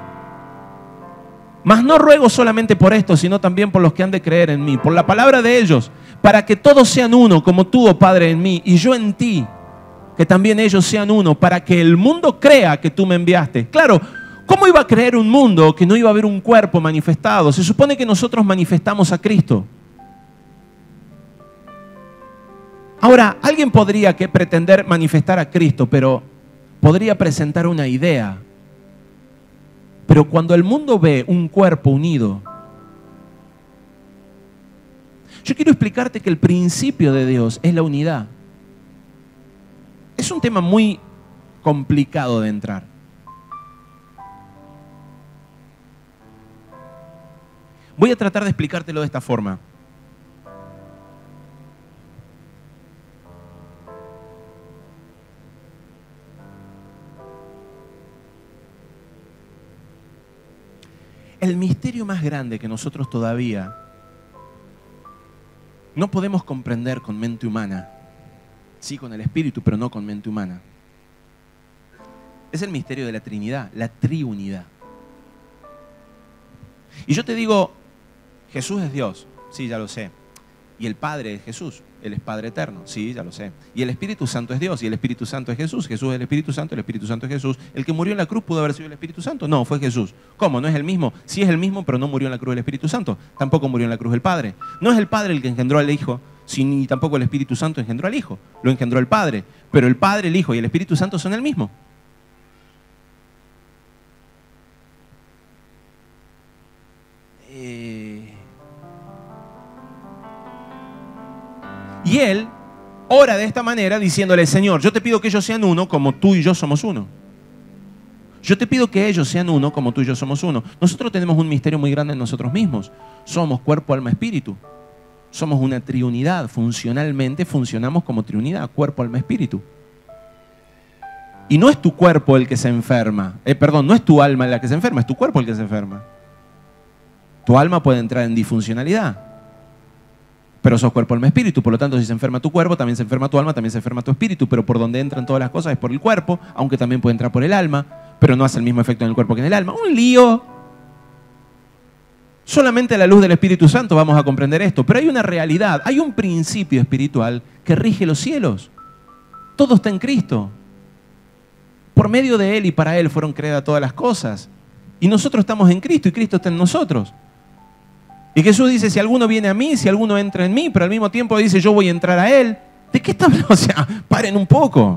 Mas no ruego solamente por esto, sino también por los que han de creer en mí, por la palabra de ellos, para que todos sean uno, como tú, oh Padre, en mí, y yo en ti, que también ellos sean uno, para que el mundo crea que tú me enviaste. Claro, ¿cómo iba a creer un mundo que no iba a haber un cuerpo manifestado? Se supone que nosotros manifestamos a Cristo. Ahora, alguien podría pretender manifestar a Cristo, pero podría presentar una idea. Pero cuando el mundo ve un cuerpo unido, yo quiero explicarte que el principio de Dios es la unidad. Es un tema muy complicado de entrar. Voy a tratar de explicártelo de esta forma. el misterio más grande que nosotros todavía no podemos comprender con mente humana, sí con el espíritu, pero no con mente humana, es el misterio de la Trinidad, la triunidad. Y yo te digo, Jesús es Dios, sí, ya lo sé. Y el Padre es Jesús, Él es Padre eterno, sí, ya lo sé. Y el Espíritu Santo es Dios, y el Espíritu Santo es Jesús. Jesús es el Espíritu Santo es Jesús. ¿El que murió en la cruz pudo haber sido el Espíritu Santo? No, fue Jesús. ¿Cómo? ¿No es el mismo? Sí es el mismo, pero no murió en la cruz el Espíritu Santo. Tampoco murió en la cruz el Padre. No es el Padre el que engendró al Hijo, ni tampoco el Espíritu Santo engendró al Hijo. Lo engendró el Padre. Pero el Padre, el Hijo y el Espíritu Santo son el mismo. Y Él ora de esta manera diciéndole, Señor, yo te pido que ellos sean uno como tú y yo somos uno. Yo te pido que ellos sean uno como tú y yo somos uno. Nosotros tenemos un misterio muy grande en nosotros mismos. Somos cuerpo, alma, espíritu. Somos una triunidad. Funcionalmente funcionamos como triunidad, cuerpo, alma, espíritu. Y no es tu cuerpo el que se enferma. No es tu alma la que se enferma, es tu cuerpo el que se enferma. Tu alma puede entrar en disfuncionalidad. Pero sos cuerpo, alma, espíritu. Por lo tanto, si se enferma tu cuerpo, también se enferma tu alma, también se enferma tu espíritu. Pero por donde entran todas las cosas es por el cuerpo, aunque también puede entrar por el alma, pero no hace el mismo efecto en el cuerpo que en el alma. Un lío. Solamente a la luz del Espíritu Santo vamos a comprender esto. Pero hay una realidad, hay un principio espiritual que rige los cielos. Todo está en Cristo. Por medio de Él y para Él fueron creadas todas las cosas. Y nosotros estamos en Cristo y Cristo está en nosotros. Y Jesús dice, si alguno viene a mí, si alguno entra en mí, pero al mismo tiempo dice, yo voy a entrar a Él. ¿De qué está hablando? O sea, paren un poco.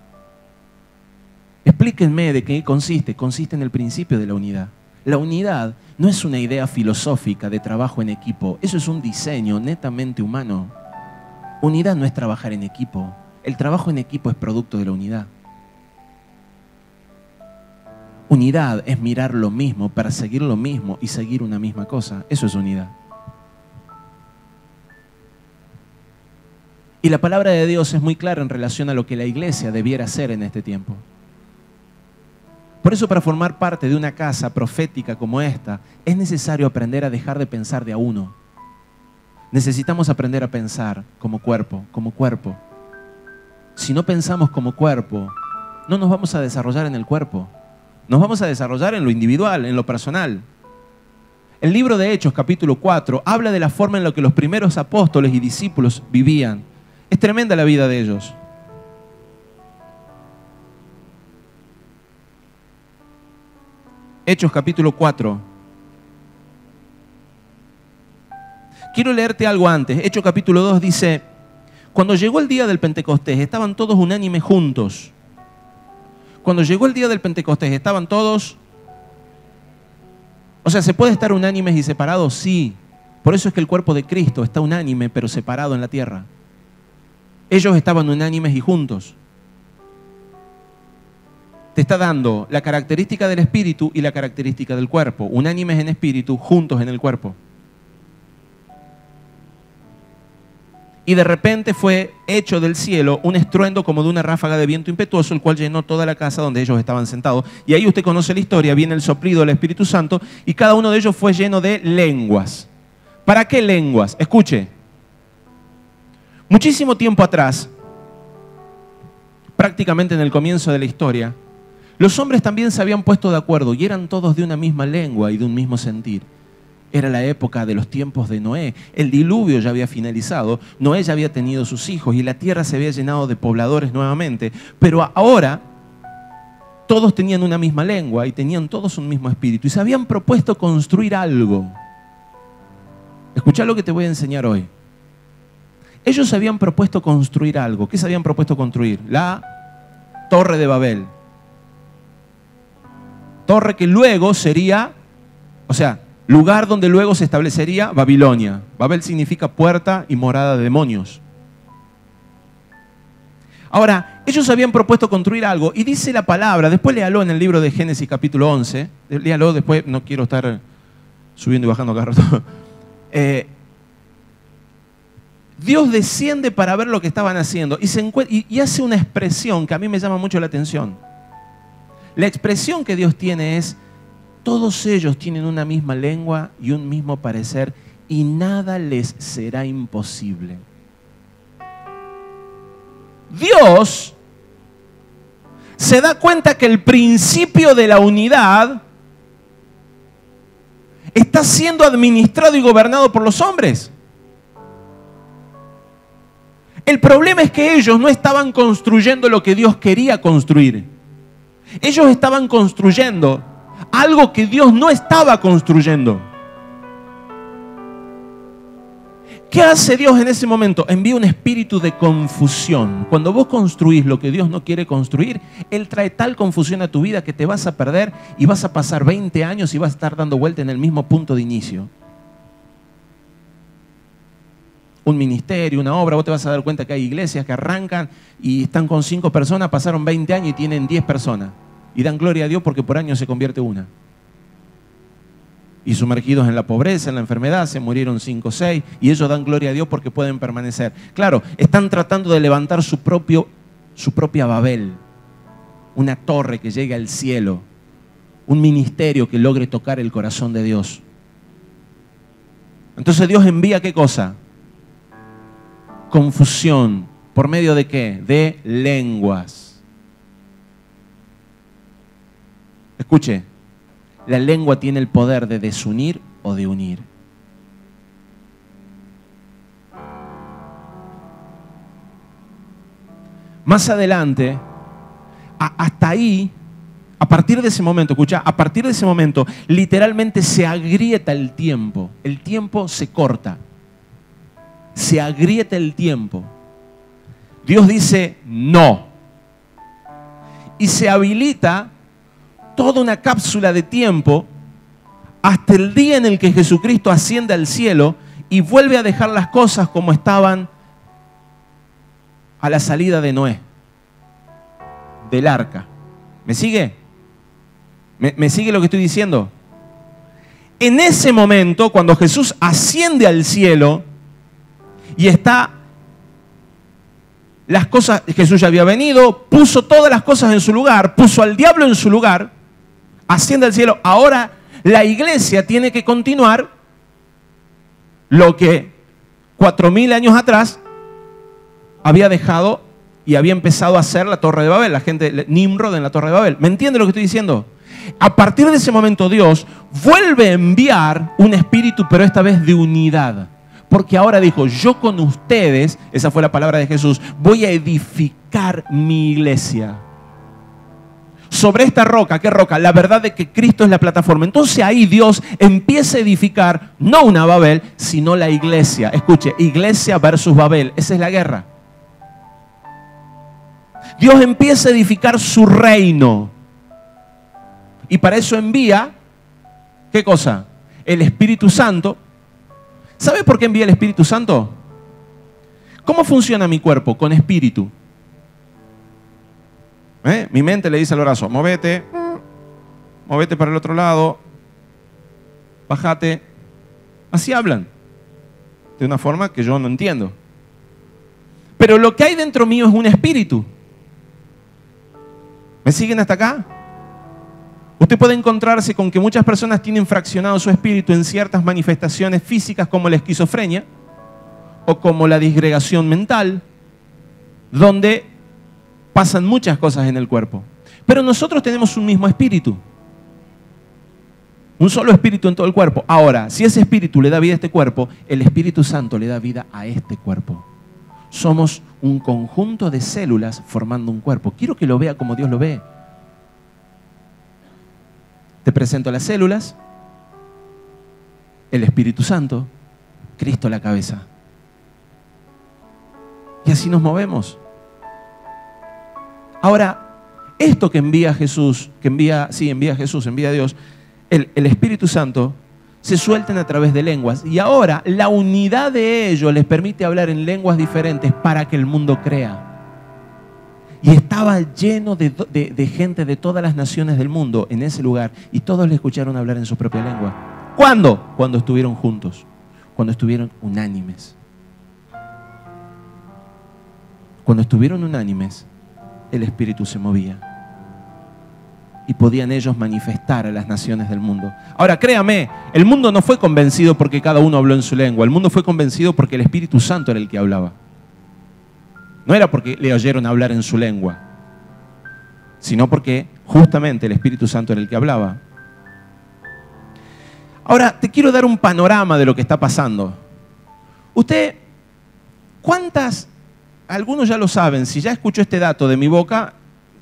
Explíquenme de qué consiste. Consiste en el principio de la unidad. La unidad no es una idea filosófica de trabajo en equipo. Eso es un diseño netamente humano. Unidad no es trabajar en equipo. El trabajo en equipo es producto de la unidad. Unidad es mirar lo mismo, perseguir lo mismo y seguir una misma cosa. Eso es unidad. Y la palabra de Dios es muy clara en relación a lo que la iglesia debiera hacer en este tiempo. Por eso, para formar parte de una casa profética como esta, es necesario aprender a dejar de pensar de a uno. Necesitamos aprender a pensar como cuerpo, como cuerpo. Si no pensamos como cuerpo, no nos vamos a desarrollar en el cuerpo. Nos vamos a desarrollar en lo individual, en lo personal. El libro de Hechos, capítulo 4, habla de la forma en la que los primeros apóstoles y discípulos vivían. Es tremenda la vida de ellos. Hechos, capítulo 4. Quiero leerte algo antes. Hechos, capítulo 2 dice, cuando llegó el día del Pentecostés, estaban todos unánimes juntos. Cuando llegó el día del Pentecostés, estaban todos... O sea, ¿se puede estar unánimes y separados? Sí. Por eso es que el cuerpo de Cristo está unánime, pero separado en la tierra. Ellos estaban unánimes y juntos. Te está dando la característica del espíritu y la característica del cuerpo. Unánimes en espíritu, juntos en el cuerpo. Y de repente fue hecho del cielo un estruendo como de una ráfaga de viento impetuoso, el cual llenó toda la casa donde ellos estaban sentados. Y ahí usted conoce la historia, viene el soplido del Espíritu Santo y cada uno de ellos fue lleno de lenguas. ¿Para qué lenguas? Escuche. Muchísimo tiempo atrás, prácticamente en el comienzo de la historia, los hombres también se habían puesto de acuerdo y eran todos de una misma lengua y de un mismo sentir. Era la época de los tiempos de Noé. El diluvio ya había finalizado. Noé ya había tenido sus hijos y la tierra se había llenado de pobladores nuevamente. Pero ahora todos tenían una misma lengua y tenían todos un mismo espíritu. Y se habían propuesto construir algo. Escuchá lo que te voy a enseñar hoy. Ellos se habían propuesto construir algo. ¿Qué se habían propuesto construir? La Torre de Babel. Torre que luego sería, lugar donde luego se establecería Babilonia. Babel significa puerta y morada de demonios. Ahora, ellos habían propuesto construir algo y dice la palabra, después léalo en el libro de Génesis capítulo 11, léalo después, no quiero estar subiendo y bajando cada rato. Dios desciende para ver lo que estaban haciendo y hace una expresión que a mí me llama mucho la atención. La expresión que Dios tiene es, todos ellos tienen una misma lengua y un mismo parecer, y nada les será imposible. Dios se da cuenta que el principio de la unidad está siendo administrado y gobernado por los hombres. El problema es que ellos no estaban construyendo lo que Dios quería construir. Ellos estaban construyendo algo que Dios no estaba construyendo. ¿Qué hace Dios en ese momento? Envía un espíritu de confusión. Cuando vos construís lo que Dios no quiere construir, Él trae tal confusión a tu vida que te vas a perder y vas a pasar 20 años y vas a estar dando vuelta en el mismo punto de inicio. Un ministerio, una obra, vos te vas a dar cuenta que hay iglesias que arrancan y están con 5 personas, pasaron 20 años y tienen 10 personas. Y dan gloria a Dios porque por año se convierte una. Y sumergidos en la pobreza, en la enfermedad, se murieron 5 o 6 y ellos dan gloria a Dios porque pueden permanecer. Claro, están tratando de levantar su propia Babel, una torre que llegue al cielo, un ministerio que logre tocar el corazón de Dios. Entonces Dios envía ¿qué cosa? Confusión. ¿Por medio de qué? De lenguas. Escuche. La lengua tiene el poder de desunir o de unir. Más adelante, hasta ahí, a partir de ese momento, escucha, a partir de ese momento, literalmente se agrieta el tiempo. El tiempo se corta. Se agrieta el tiempo. Dios dice no. Y se habilita toda una cápsula de tiempo hasta el día en el que Jesucristo asciende al cielo y vuelve a dejar las cosas como estaban a la salida de Noé, del arca. ¿Me sigue? ¿Me sigue lo que estoy diciendo? En ese momento, cuando Jesús asciende al cielo y está las cosas, Jesús ya había venido, puso todas las cosas en su lugar, puso al diablo en su lugar, asciende al cielo. Ahora la iglesia tiene que continuar lo que 4000 años atrás había dejado y había empezado a hacer la Torre de Babel, la gente, Nimrod en la Torre de Babel. ¿Me entiende lo que estoy diciendo? A partir de ese momento Dios vuelve a enviar un espíritu, pero esta vez de unidad. Porque ahora dijo, yo con ustedes, esa fue la palabra de Jesús, voy a edificar mi iglesia. Sobre esta roca, ¿qué roca? La verdad de que Cristo es la plataforma. Entonces ahí Dios empieza a edificar, no una Babel, sino la iglesia. Escuche, iglesia versus Babel, esa es la guerra. Dios empieza a edificar su reino. Y para eso envía, ¿qué cosa? El Espíritu Santo. ¿Sabe por qué envía el Espíritu Santo? ¿Cómo funciona mi cuerpo? Con espíritu. Mi mente le dice al brazo, móvete para el otro lado, bájate. Así hablan, de una forma que yo no entiendo. Pero lo que hay dentro mío es un espíritu. ¿Me siguen hasta acá? Usted puede encontrarse con que muchas personas tienen fraccionado su espíritu en ciertas manifestaciones físicas como la esquizofrenia o como la disgregación mental, donde pasan muchas cosas en el cuerpo. Pero nosotros tenemos un mismo espíritu. Un solo espíritu en todo el cuerpo. Ahora, si ese espíritu le da vida a este cuerpo, el Espíritu Santo le da vida a este cuerpo. Somos un conjunto de células formando un cuerpo. Quiero que lo vea como Dios lo ve. Te presento las células, el Espíritu Santo, Cristo la cabeza. Y así nos movemos. Ahora, esto que envía Jesús, envía Dios, el Espíritu Santo, se sueltan a través de lenguas. Y ahora la unidad de ellos les permite hablar en lenguas diferentes para que el mundo crea. Y estaba lleno de gente de todas las naciones del mundo en ese lugar. Y todos le escucharon hablar en su propia lengua. ¿Cuándo? Cuando estuvieron juntos. Cuando estuvieron unánimes. Cuando estuvieron unánimes, el Espíritu se movía. y podían ellos manifestar a las naciones del mundo. Ahora, créame, el mundo no fue convencido porque cada uno habló en su lengua. El mundo fue convencido porque el Espíritu Santo era el que hablaba. No era porque le oyeron hablar en su lengua, sino porque justamente el Espíritu Santo era el que hablaba. Ahora, te quiero dar un panorama de lo que está pasando. Usted, algunos ya lo saben, si ya escuchó este dato de mi boca,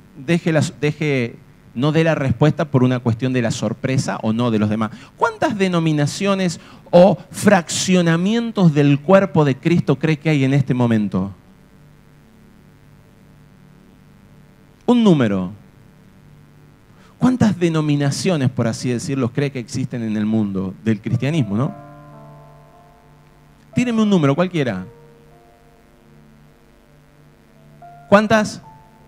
no dé la respuesta por una cuestión de la sorpresa o no de los demás. ¿Cuántas denominaciones o fraccionamientos del cuerpo de Cristo cree que hay en este momento? Un número. ¿Cuántas denominaciones, por así decirlo, cree que existen en el mundo del cristianismo, no? Tíreme un número, cualquiera. ¿Cuántas?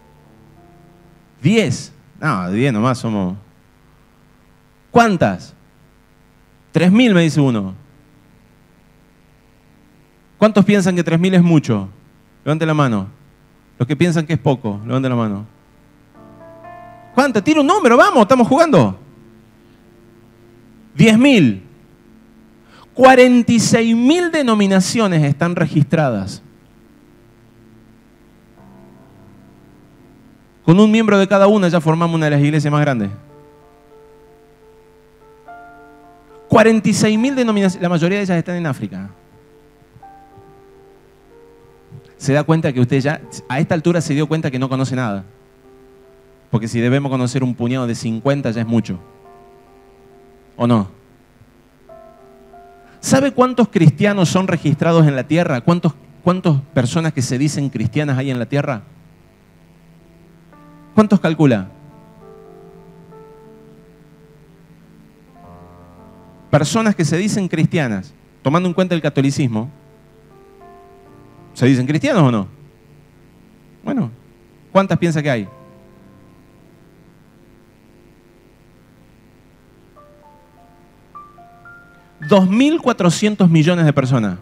10. No, 10 nomás somos. ¿Cuántas? 3.000 me dice uno. ¿Cuántos piensan que 3.000 es mucho? Levante la mano. Los que piensan que es poco, levante la mano. ¿Cuántas? Tira un número, vamos, estamos jugando. 10.000. 46.000 denominaciones están registradas. Con un miembro de cada una ya formamos una de las iglesias más grandes. 46.000 denominaciones, la mayoría de ellas están en África. Se da cuenta que usted ya, a esta altura se dio cuenta que no conoce nada. Porque si debemos conocer un puñado de 50 ya es mucho. ¿O no? ¿Sabe cuántos cristianos son registrados en la tierra? ¿Cuántas personas que se dicen cristianas hay en la tierra? ¿Cuántos calcula? Personas que se dicen cristianas, tomando en cuenta el catolicismo, ¿se dicen cristianos o no? Bueno, ¿cuántas piensa que hay? $2.400 millones de personas.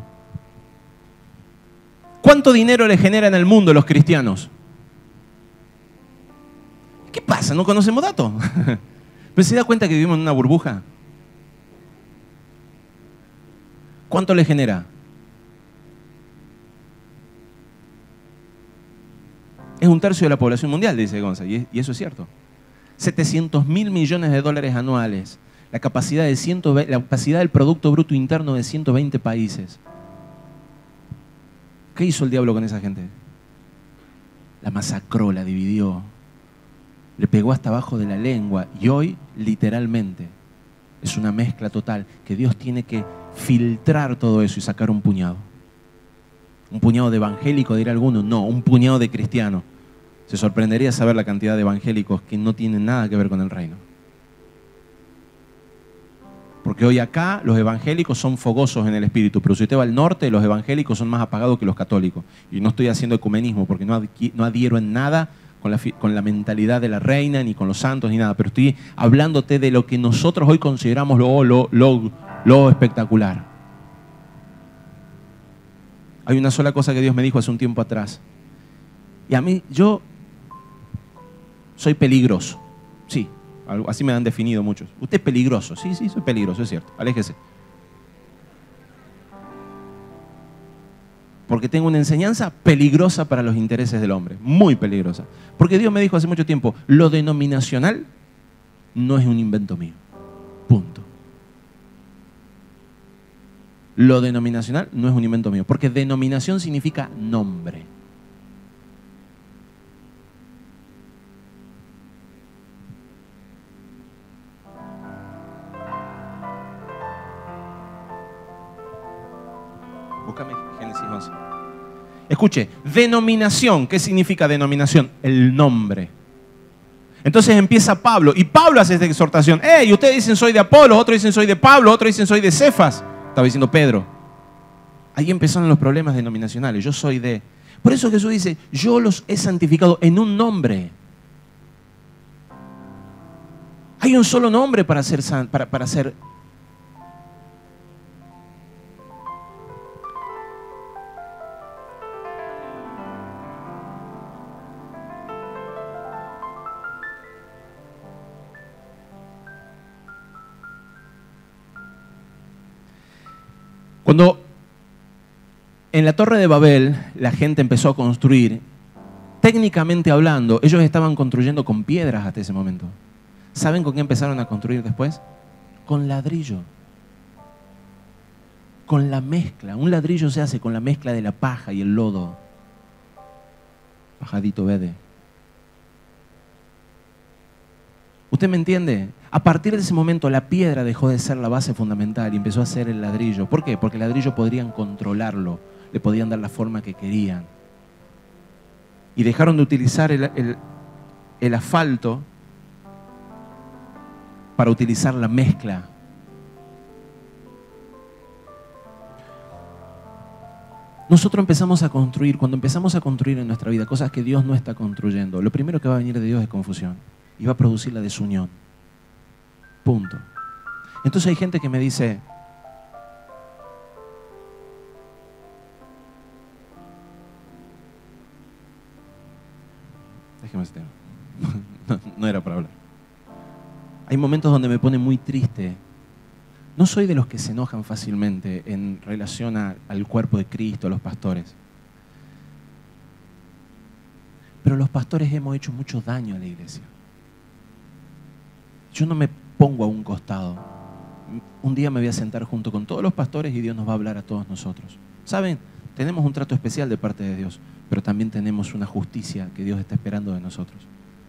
¿Cuánto dinero le generan al mundo los cristianos? ¿Qué pasa? ¿No conocemos datos? ¿Pero se da cuenta que vivimos en una burbuja? ¿Cuánto le genera? Es 1/3 de la población mundial, dice Gonzalo, y eso es cierto. 700.000 millones de dólares anuales. La capacidad del Producto Bruto Interno de 120 países. ¿Qué hizo el diablo con esa gente? La masacró, la dividió. Le pegó hasta abajo de la lengua. Y hoy, literalmente, es una mezcla total que Dios tiene que filtrar todo eso y sacar un puñado. Un puñado de evangélicos, dirá alguno. No, un puñado de cristianos. Se sorprendería saber la cantidad de evangélicos que no tienen nada que ver con el reino. Porque hoy acá los evangélicos son fogosos en el espíritu, pero si usted va al norte, los evangélicos son más apagados que los católicos. Y no estoy haciendo ecumenismo porque no adhiero en nada con la mentalidad de la reina, ni con los santos, ni nada. Pero estoy hablándote de lo que nosotros hoy consideramos lo espectacular. Hay una sola cosa que Dios me dijo hace un tiempo atrás. Y a mí, yo soy peligroso. Sí. Así me han definido muchos. Usted es peligroso. Sí, soy peligroso, es cierto. Aléjese. Porque tengo una enseñanza peligrosa para los intereses del hombre. Muy peligrosa. Porque Dios me dijo hace mucho tiempo, lo denominacional no es un invento mío. Punto. Lo denominacional no es un invento mío. Porque denominación significa nombre. Búscame Génesis 11. Escuche, denominación. ¿Qué significa denominación? El nombre. Entonces empieza Pablo, y Pablo hace esta exhortación. ¡Ey! Ustedes dicen soy de Apolo, otros dicen soy de Pablo, otros dicen soy de Cefas. Estaba diciendo Pedro. Ahí empezaron los problemas denominacionales. Yo soy de... Por eso Jesús dice, yo los he santificado en un nombre. Hay un solo nombre para ser Cuando en la Torre de Babel la gente empezó a construir, técnicamente hablando, ellos estaban construyendo con piedras hasta ese momento. ¿Saben con qué empezaron a construir después? Con ladrillo. Con la mezcla. Un ladrillo se hace con la mezcla de la paja y el lodo. Pajadito verde. ¿Usted me entiende? A partir de ese momento la piedra dejó de ser la base fundamental y empezó a ser el ladrillo. ¿Por qué? Porque el ladrillo podrían controlarlo, le podían dar la forma que querían. Y dejaron de utilizar el asfalto para utilizar la mezcla. Nosotros empezamos a construir, cuando empezamos a construir en nuestra vida cosas que Dios no está construyendo, lo primero que va a venir de Dios es confusión y va a producir la desunión. Punto. Entonces hay gente que me dice, déjeme ese tema. No era para hablar. Hay momentos donde me pone muy triste. No soy de los que se enojan fácilmente en relación al cuerpo de Cristo, a los pastores. Pero los pastores hemos hecho mucho daño a la iglesia. Yo no me pongo a un costado. Un día me voy a sentar junto con todos los pastores y Dios nos va a hablar a todos nosotros. ¿Saben? Tenemos un trato especial de parte de Dios, pero también tenemos una justicia que Dios está esperando de nosotros.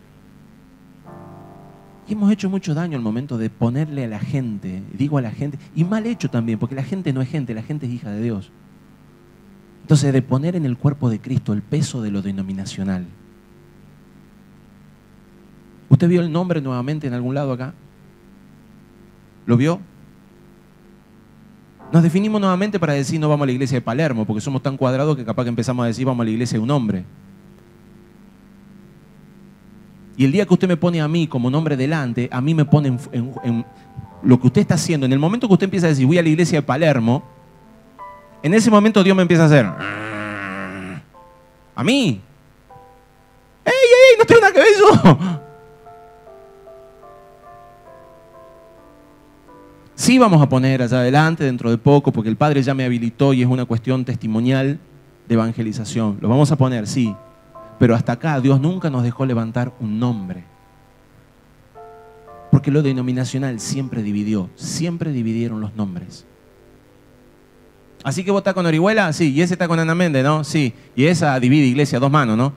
Y hemos hecho mucho daño al momento de ponerle a la gente, digo a la gente, y mal hecho también, porque la gente no es gente, la gente es hija de Dios. Entonces, de poner en el cuerpo de Cristo el peso de lo denominacional. ¿Usted vio el nombre nuevamente en algún lado acá? ¿Lo vio? Nos definimos nuevamente para decir no vamos a la iglesia de Palermo, porque somos tan cuadrados que capaz que empezamos a decir vamos a la iglesia de un hombre. Y el día que usted me pone a mí como nombre delante, a mí me pone en lo que usted está haciendo. En el momento que usted empieza a decir voy a la iglesia de Palermo, en ese momento Dios me empieza a hacer a mí. ¡Ey, ey! No tengo nada que ver eso. Sí vamos a poner allá adelante dentro de poco, porque el Padre ya me habilitó y es una cuestión testimonial de evangelización. Lo vamos a poner, sí. Pero hasta acá Dios nunca nos dejó levantar un nombre. Porque lo denominacional siempre dividió, siempre dividieron los nombres. Así que vos estás con Orihuela, sí, y ese está con Ana Méndez, ¿no? Sí, y esa divide iglesia a dos manos, ¿no?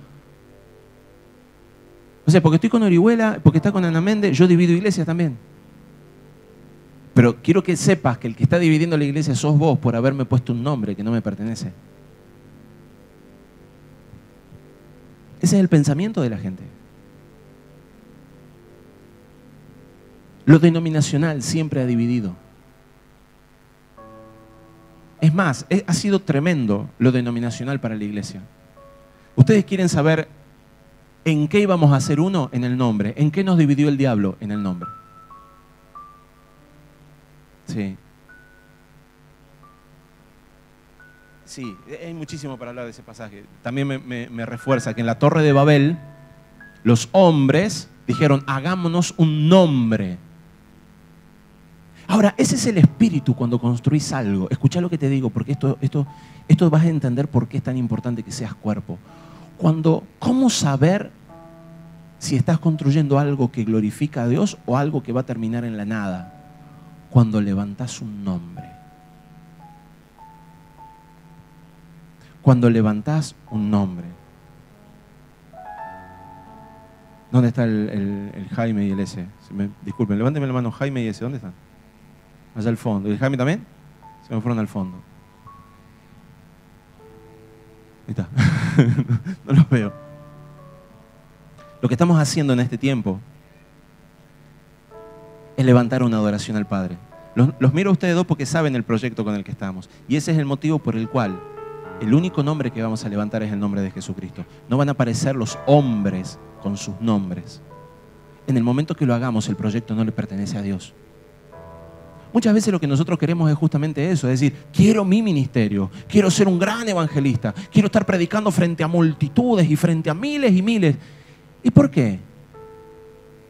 O sea, porque estoy con Orihuela, porque está con Ana Méndez, yo divido iglesias también. Pero quiero que sepas que el que está dividiendo la iglesia sos vos por haberme puesto un nombre que no me pertenece. Ese es el pensamiento de la gente. Lo denominacional siempre ha dividido. Es más, ha sido tremendo lo denominacional para la iglesia. Ustedes quieren saber en qué íbamos a hacer uno, en el nombre. ¿En qué nos dividió el diablo? En el nombre. Sí. Sí, hay muchísimo para hablar de ese pasaje. También me refuerza que en la Torre de Babel los hombres dijeron, hagámonos un nombre. Ahora, ese es el espíritu cuando construís algo. Escuchá lo que te digo, porque esto vas a entender por qué es tan importante que seas cuerpo. ¿Cómo saber si estás construyendo algo que glorifica a Dios o algo que va a terminar en la nada? Cuando levantás un nombre. Cuando levantás un nombre. ¿Dónde está el Jaime y el S? Disculpen, levánteme la mano Jaime y S. ¿Dónde están? Allá al fondo. ¿Y el Jaime también? Se me fueron al fondo. Ahí está. No los veo. Lo que estamos haciendo en este tiempo es levantar una adoración al Padre. Los miro a ustedes dos porque saben el proyecto con el que estamos. Y ese es el motivo por el cual el único nombre que vamos a levantar es el nombre de Jesucristo. No van a aparecer los hombres con sus nombres. En el momento que lo hagamos, el proyecto no le pertenece a Dios. Muchas veces lo que nosotros queremos es justamente eso, es decir, quiero mi ministerio, quiero ser un gran evangelista, quiero estar predicando frente a multitudes y frente a miles y miles. ¿Y por qué?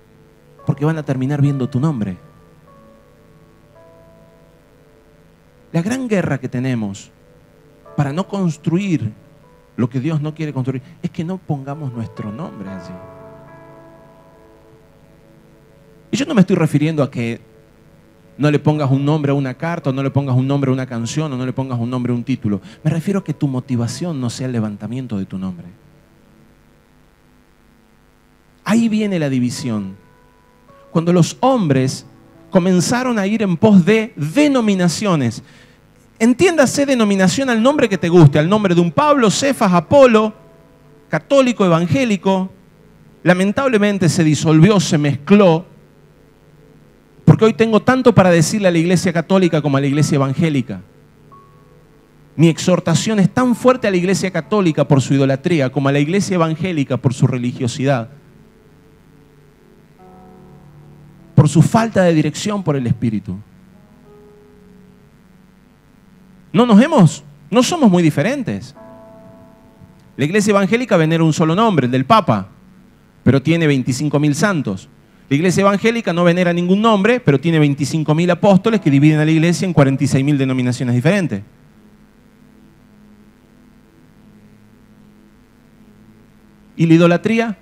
Porque van a terminar viendo tu nombre. La gran guerra que tenemos para no construir lo que Dios no quiere construir es que no pongamos nuestro nombre allí. Y yo no me estoy refiriendo a que no le pongas un nombre a una carta, o no le pongas un nombre a una canción, o no le pongas un nombre a un título. Me refiero a que tu motivación no sea el levantamiento de tu nombre. Ahí viene la división. Cuando los hombres comenzaron a ir en pos de denominaciones, entiéndase denominación al nombre que te guste, al nombre de un Pablo, Cefas, Apolo, católico, evangélico. Lamentablemente se disolvió, se mezcló, porque hoy tengo tanto para decirle a la iglesia católica como a la iglesia evangélica. Mi exhortación es tan fuerte a la iglesia católica por su idolatría como a la iglesia evangélica por su religiosidad, por su falta de dirección por el Espíritu. No somos muy diferentes. La iglesia evangélica venera un solo nombre, el del Papa, pero tiene 25.000 santos. La iglesia evangélica no venera ningún nombre, pero tiene 25.000 apóstoles que dividen a la iglesia en 46.000 denominaciones diferentes. ¿Y la idolatría?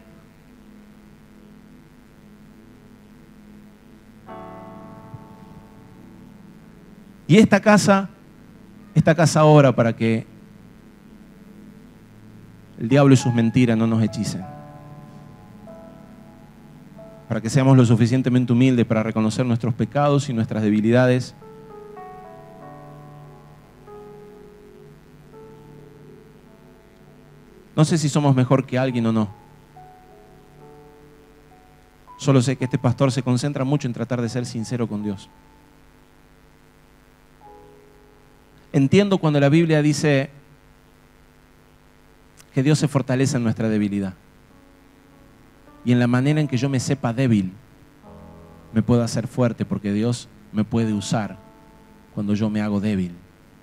Y esta casa ora para que el diablo y sus mentiras no nos hechicen. Para que seamos lo suficientemente humildes para reconocer nuestros pecados y nuestras debilidades. No sé si somos mejor que alguien o no. Solo sé que este pastor se concentra mucho en tratar de ser sincero con Dios. Entiendo cuando la Biblia dice que Dios se fortalece en nuestra debilidad. Y en la manera en que yo me sepa débil, me puedo hacer fuerte, porque Dios me puede usar cuando yo me hago débil.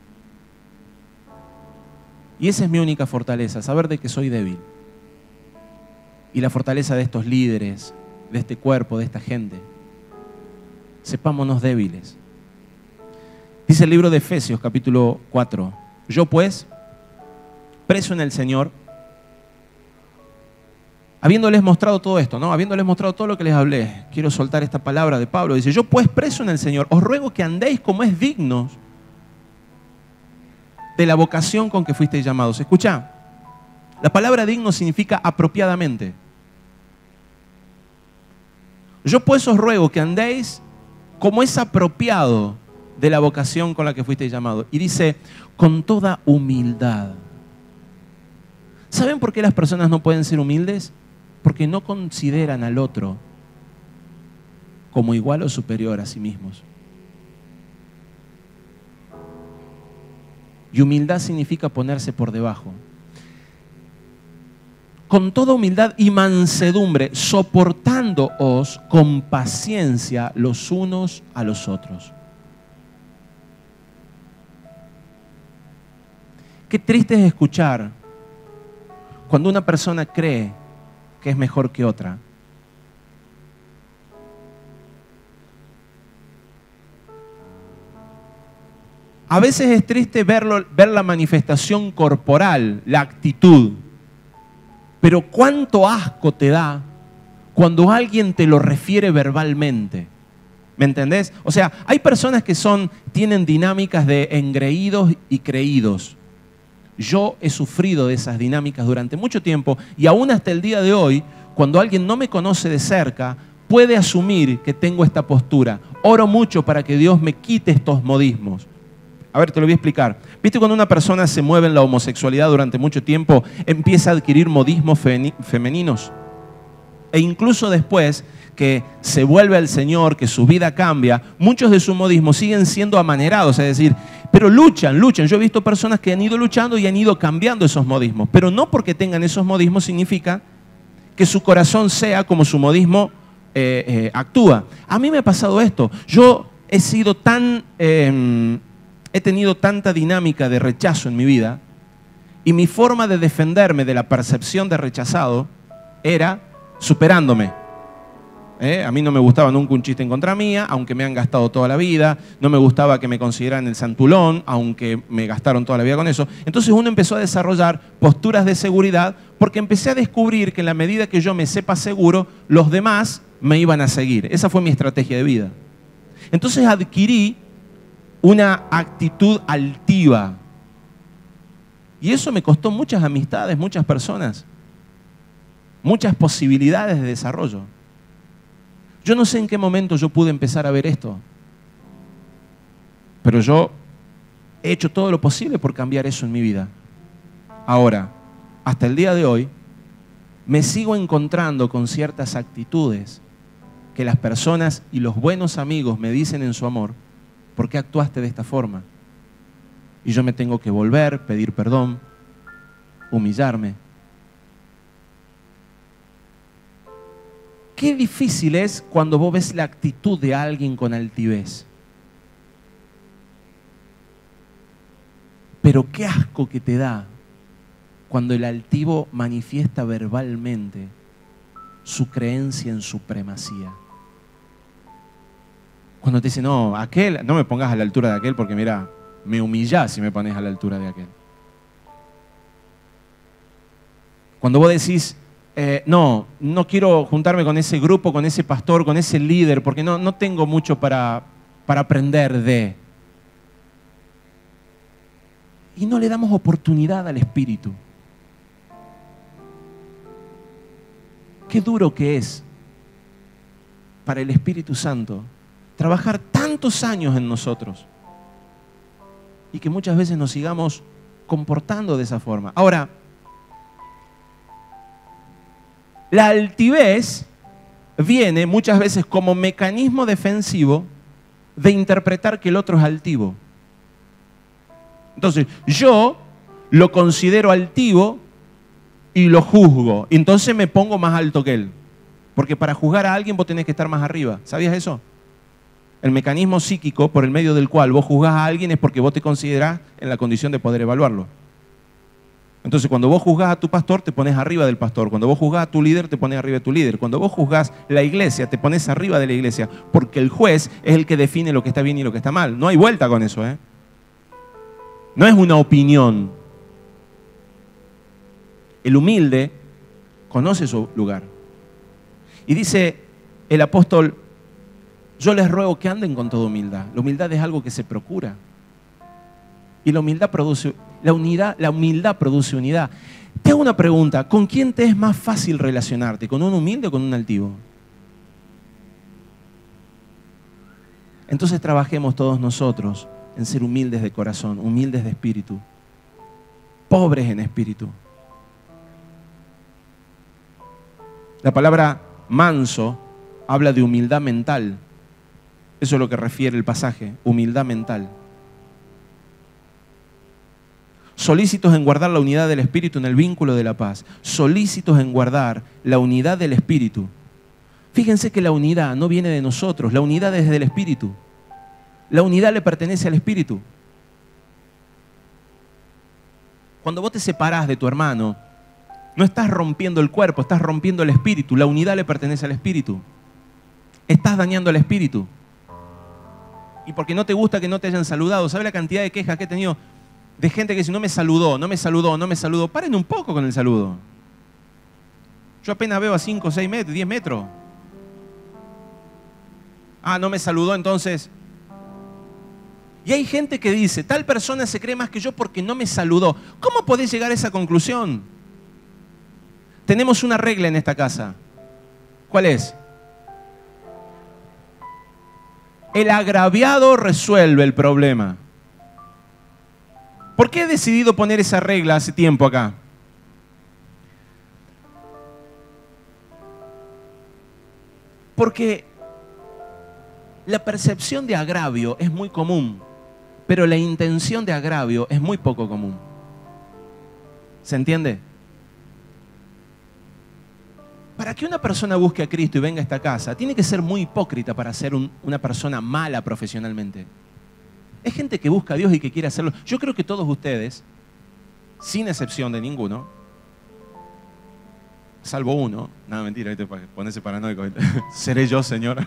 Y esa es mi única fortaleza, saber de que soy débil. Y la fortaleza de estos líderes, de este cuerpo, de esta gente. Sepámonos débiles. Dice el libro de Efesios, capítulo 4. Yo pues, preso en el Señor, habiéndoles mostrado todo esto, ¿no? Habiéndoles mostrado todo lo que les hablé, quiero soltar esta palabra de Pablo. Dice, yo pues preso en el Señor, os ruego que andéis como es dignos de la vocación con que fuisteis llamados. Escucha, la palabra digno significa apropiadamente. Yo pues os ruego que andéis como es apropiado de la vocación con la que fuisteis llamados. Y dice, con toda humildad. ¿Saben por qué las personas no pueden ser humildes? Porque no consideran al otro como igual o superior a sí mismos. Y humildad significa ponerse por debajo. Con toda humildad y mansedumbre, soportándoos con paciencia los unos a los otros. Qué triste es escuchar cuando una persona cree que es mejor que otra. A veces es triste ver la manifestación corporal, la actitud. Pero cuánto asco te da cuando alguien te lo refiere verbalmente. ¿Me entendés? O sea, hay personas que tienen dinámicas de engreídos y creídos. Yo he sufrido de esas dinámicas durante mucho tiempo y aún hasta el día de hoy, cuando alguien no me conoce de cerca, puede asumir que tengo esta postura. Oro mucho para que Dios me quite estos modismos. A ver, te lo voy a explicar. ¿Viste cuando una persona se mueve en la homosexualidad durante mucho tiempo, empieza a adquirir modismos femeninos? E incluso después que se vuelve al Señor, que su vida cambia, muchos de sus modismos siguen siendo amanerados, es decir, pero luchan. Yo he visto personas que han ido luchando y han ido cambiando esos modismos, pero no porque tengan esos modismos significa que su corazón sea como su modismo actúa. A mí me ha pasado esto. Yo he sido he tenido tanta dinámica de rechazo en mi vida y mi forma de defenderme de la percepción de rechazado era superándome. A mí no me gustaba nunca un chiste en contra mía, aunque me han gastado toda la vida. No me gustaba que me consideraran el santulón, aunque me gastaron toda la vida con eso. Entonces uno empezó a desarrollar posturas de seguridad porque empecé a descubrir que en la medida que yo me sepa seguro, los demás me iban a seguir. Esa fue mi estrategia de vida. Entonces adquirí una actitud altiva. Y eso me costó muchas amistades, muchas personas, muchas posibilidades de desarrollo. Yo no sé en qué momento yo pude empezar a ver esto, pero yo he hecho todo lo posible por cambiar eso en mi vida. Ahora, hasta el día de hoy, me sigo encontrando con ciertas actitudes que las personas y los buenos amigos me dicen en su amor: ¿por qué actuaste de esta forma? Y yo me tengo que volver, pedir perdón, humillarme. Qué difícil es cuando vos ves la actitud de alguien con altivez. Pero qué asco que te da cuando el altivo manifiesta verbalmente su creencia en supremacía. Cuando te dice, no, aquel, no me pongas a la altura de aquel porque mira, me humillás si me pones a la altura de aquel. Cuando vos decís, no quiero juntarme con ese grupo, con ese pastor, con ese líder, porque no tengo mucho para aprender de. Y no le damos oportunidad al Espíritu. Qué duro que es para el Espíritu Santo trabajar tantos años en nosotros y que muchas veces nos sigamos comportando de esa forma. Ahora, la altivez viene muchas veces como mecanismo defensivo de interpretar que el otro es altivo. Entonces, yo lo considero altivo y lo juzgo. Entonces me pongo más alto que él. Porque para juzgar a alguien vos tenés que estar más arriba. ¿Sabías eso? El mecanismo psíquico por el medio del cual vos juzgás a alguien es porque vos te considerás en la condición de poder evaluarlo. Entonces, cuando vos juzgás a tu pastor, te pones arriba del pastor. Cuando vos juzgás a tu líder, te pones arriba de tu líder. Cuando vos juzgás la iglesia, te pones arriba de la iglesia. Porque el juez es el que define lo que está bien y lo que está mal. No hay vuelta con eso, ¿eh? No es una opinión. El humilde conoce su lugar. Y dice el apóstol, yo les ruego que anden con toda humildad. La humildad es algo que se procura. Y la humildad produce unidad. Te hago una pregunta, ¿con quién te es más fácil relacionarte? ¿Con un humilde o con un altivo? Entonces trabajemos todos nosotros en ser humildes de corazón, humildes de espíritu, pobres en espíritu. La palabra manso habla de humildad mental. Eso es lo que refiere el pasaje, humildad mental. Solícitos en guardar la unidad del Espíritu en el vínculo de la paz. Solícitos en guardar la unidad del Espíritu. Fíjense que la unidad no viene de nosotros, la unidad es del Espíritu. La unidad le pertenece al Espíritu. Cuando vos te separás de tu hermano, no estás rompiendo el cuerpo, estás rompiendo el Espíritu. La unidad le pertenece al Espíritu. Estás dañando al Espíritu. Y porque no te gusta que no te hayan saludado, ¿sabe la cantidad de quejas que he tenido? De gente que dice, no me saludó. Paren un poco con el saludo. Yo apenas veo a 5, 6 metros, 10 metros. Ah, no me saludó, entonces. Y hay gente que dice, tal persona se cree más que yo porque no me saludó. ¿Cómo podés llegar a esa conclusión? Tenemos una regla en esta casa. ¿Cuál es? El agraviado resuelve el problema. ¿Por qué he decidido poner esa regla hace tiempo acá? Porque la percepción de agravio es muy común, pero la intención de agravio es muy poco común. ¿Se entiende? Para que una persona busque a Cristo y venga a esta casa, tiene que ser muy hipócrita para ser una persona mala profesionalmente. Es gente que busca a Dios y que quiere hacerlo. Yo creo que todos ustedes, sin excepción de ninguno, salvo uno. No, mentira, ¿viste? Ponerse paranoico. ¿Viste? ¿Seré yo, Señor?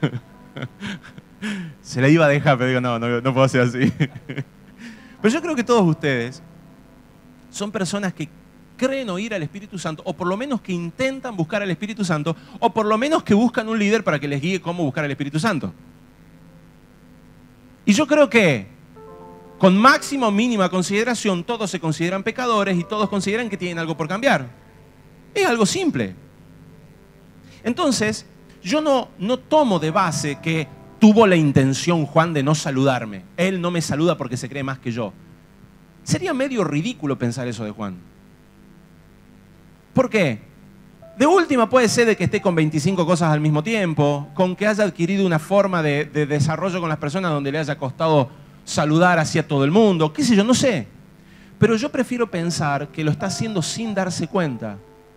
Se la iba a dejar, pero digo, no puedo ser así. Pero yo creo que todos ustedes son personas que creen oír al Espíritu Santo, o por lo menos que intentan buscar al Espíritu Santo, o por lo menos que buscan un líder para que les guíe cómo buscar al Espíritu Santo. Y yo creo que con máxima o mínima consideración todos se consideran pecadores y todos consideran que tienen algo por cambiar. Es algo simple. Entonces, yo no tomo de base que tuvo la intención Juan de no saludarme. Él no me saluda porque se cree más que yo. Sería medio ridículo pensar eso de Juan. ¿Por qué? De última puede ser de que esté con 25 cosas al mismo tiempo, con que haya adquirido una forma de desarrollo con las personas donde le haya costado saludar hacia todo el mundo, qué sé yo, no sé. Pero yo prefiero pensar que lo está haciendo sin darse cuenta.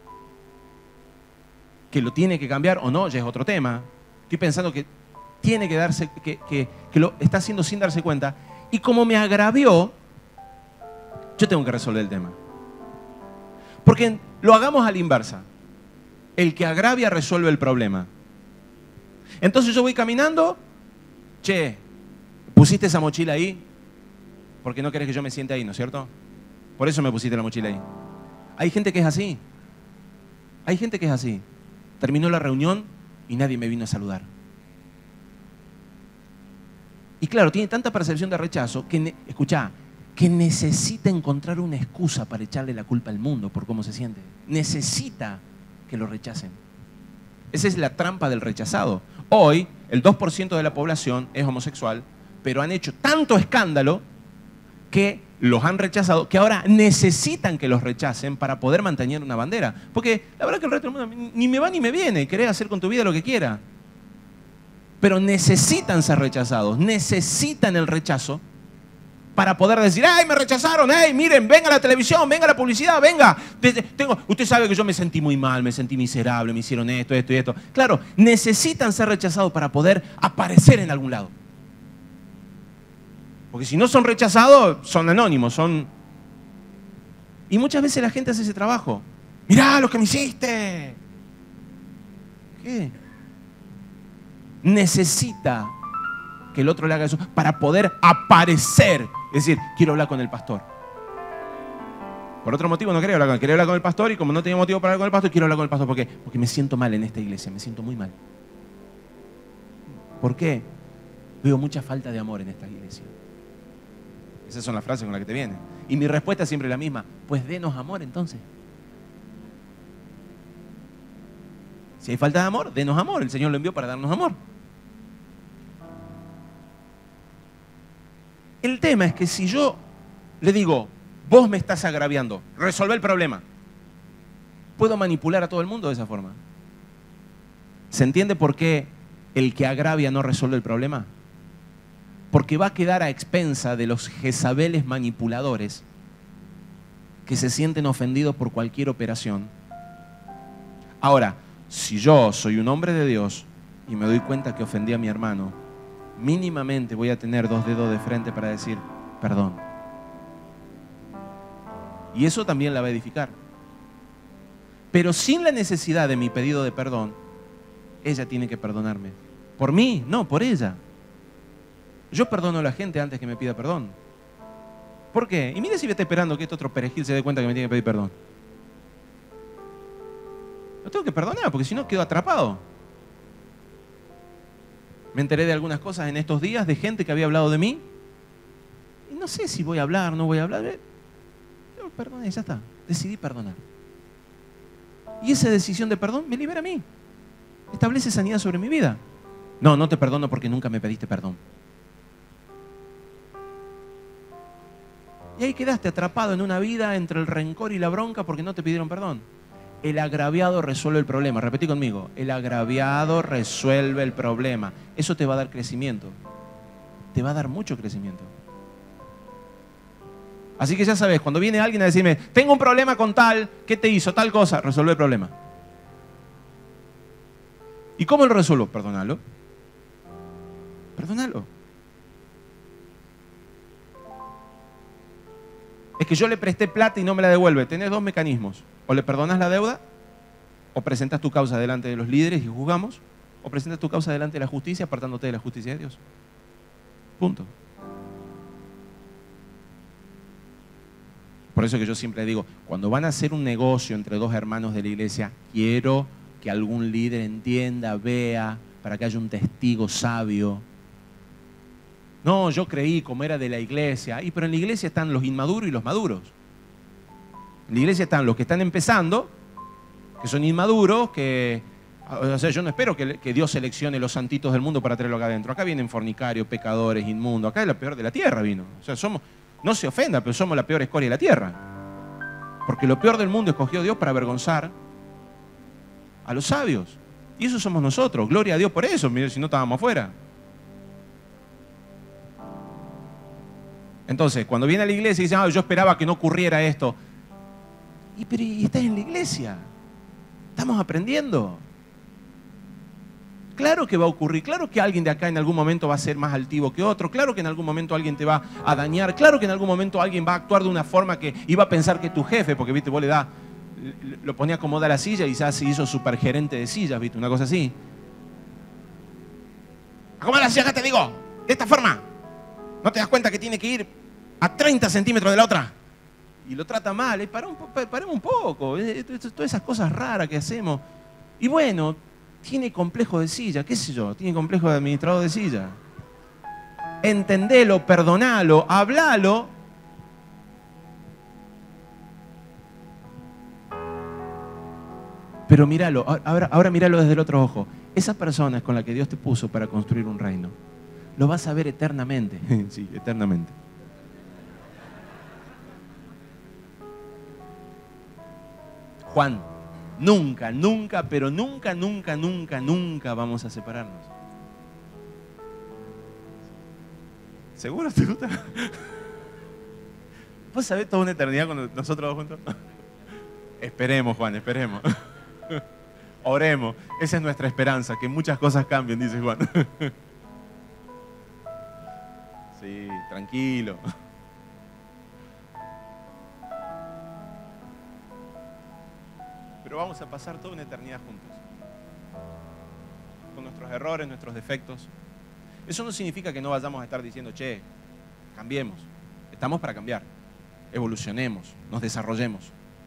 Que lo tiene que cambiar o no, ya es otro tema. Estoy pensando que tiene que darse, que lo está haciendo sin darse cuenta. Y como me agravió, yo tengo que resolver el tema. Porque lo hagamos a la inversa. El que agravia resuelve el problema. Entonces yo voy caminando, che, pusiste esa mochila ahí porque no querés que yo me siente ahí, ¿no es cierto? Por eso me pusiste la mochila ahí. Hay gente que es así. Hay gente que es así. Terminó la reunión y nadie me vino a saludar. Y claro, tiene tanta percepción de rechazo que, escuchá, que necesita encontrar una excusa para echarle la culpa al mundo por cómo se siente. Necesita que lo rechacen. Esa es la trampa del rechazado. Hoy, el 2% de la población es homosexual, pero han hecho tanto escándalo que los han rechazado, que ahora necesitan que los rechacen para poder mantener una bandera. Porque la verdad que el resto del mundo ni me va ni me viene, querés hacer con tu vida lo que quiera. Pero necesitan ser rechazados, necesitan el rechazo para poder decir, ¡ay, me rechazaron! ¡Ay, miren, venga la televisión, venga la publicidad, venga! Usted sabe que yo me sentí muy mal, me sentí miserable, me hicieron esto, esto y esto. Claro, necesitan ser rechazados para poder aparecer en algún lado. Porque si no son rechazados, son anónimos, son... Y muchas veces la gente hace ese trabajo. ¡Mirá lo que me hiciste! ¿Qué? Necesita que el otro le haga eso para poder aparecer. Es decir, quiero hablar con el pastor. Por otro motivo no quería hablar con él. Quería hablar con el pastor y como no tenía motivo para hablar con el pastor, quiero hablar con el pastor. ¿Por qué? Porque me siento mal en esta iglesia, me siento muy mal. ¿Por qué? Veo mucha falta de amor en esta iglesia. Esas son las frases con las que te vienen. Y mi respuesta es siempre la misma. Pues denos amor entonces. Si hay falta de amor, denos amor. El Señor lo envió para darnos amor. El tema es que si yo le digo, vos me estás agraviando, resolvé el problema, ¿puedo manipular a todo el mundo de esa forma? ¿Se entiende por qué el que agravia no resuelve el problema? Porque va a quedar a expensa de los Jezabeles manipuladores que se sienten ofendidos por cualquier operación. Ahora, si yo soy un hombre de Dios y me doy cuenta que ofendí a mi hermano, mínimamente voy a tener 2 dedos de frente para decir, perdón. Y eso también la va a edificar. Pero sin la necesidad de mi pedido de perdón, ella tiene que perdonarme. ¿Por mí? No, por ella. Yo perdono a la gente antes que me pida perdón. ¿Por qué? Y mire si me está esperando que este otro perejil se dé cuenta que me tiene que pedir perdón. Lo tengo que perdonar porque si no quedo atrapado. Me enteré de algunas cosas en estos días de gente que había hablado de mí. Y no sé si voy a hablar, no voy a hablar. Yo perdoné, ya está. Decidí perdonar. Y esa decisión de perdón me libera a mí. Establece sanidad sobre mi vida. No, no te perdono porque nunca me pediste perdón. Y ahí quedaste atrapado en una vida entre el rencor y la bronca porque no te pidieron perdón. El agraviado resuelve el problema. Repetí conmigo. El agraviado resuelve el problema. Eso te va a dar crecimiento. Te va a dar mucho crecimiento. Así que ya sabes, cuando viene alguien a decirme, tengo un problema con tal, ¿qué te hizo? Tal cosa, resuelve el problema. ¿Y cómo lo resuelvo? Perdónalo. Perdónalo. Es que yo le presté plata y no me la devuelve. Tenés 2 mecanismos. O le perdonas la deuda O presentas tu causa delante de los líderes y juzgamos, o presentas tu causa delante de la justicia apartándote de la justicia de Dios. Punto. Por eso que yo siempre digo, cuando van a hacer un negocio entre dos hermanos de la iglesia, quiero que algún líder entienda, vea, para que haya un testigo sabio. No, yo creí como era de la iglesia. Pero en la iglesia están los inmaduros y los maduros. En la iglesia están los que están empezando, que son inmaduros, o sea, yo no espero que Dios seleccione los santitos del mundo para traerlo acá adentro. Acá vienen fornicarios, pecadores, inmundos. Acá es la peor de la tierra vino. O sea, no se ofenda, pero somos la peor escoria de la tierra. Porque lo peor del mundo escogió Dios para avergonzar a los sabios. Y eso somos nosotros. Gloria a Dios por eso. Mire, si no estábamos afuera. Entonces, cuando viene a la iglesia y dice, yo esperaba que no ocurriera esto. Pero estás en la iglesia. Estamos aprendiendo. Claro que va a ocurrir, claro que alguien de acá en algún momento va a ser más altivo que otro, claro que en algún momento alguien te va a dañar, claro que en algún momento alguien va a actuar de una forma que iba a pensar que es tu jefe, porque viste, vos lo ponía a acomodar la silla y ya se hizo supergerente de sillas, viste, una cosa así. Acomoda la silla acá, te digo, de esta forma. ¿No te das cuenta que tiene que ir a 30 centímetros de la otra? Y lo trata mal, paremos un poco, todas esas cosas raras que hacemos. Y bueno, tiene complejo de silla, qué sé yo, tiene complejo de administrador de silla. Entendelo, perdonalo, hablalo. Pero míralo, ahora míralo desde el otro ojo. Esa persona es con la que Dios te puso para construir un reino. Lo vas a ver eternamente. Sí, eternamente. Juan, nunca, nunca, pero nunca, nunca, nunca, nunca vamos a separarnos. ¿Seguro te gusta? ¿Vos sabés toda una eternidad con nosotros dos juntos? Esperemos, Juan, esperemos. Oremos. Esa es nuestra esperanza, que muchas cosas cambien, dice Juan. Sí, tranquilo. Pero vamos a pasar toda una eternidad juntos. Con nuestros errores, nuestros defectos. Eso no significa que no vayamos a estar diciendo, che, cambiemos. Estamos para cambiar. Evolucionemos, nos desarrollemos.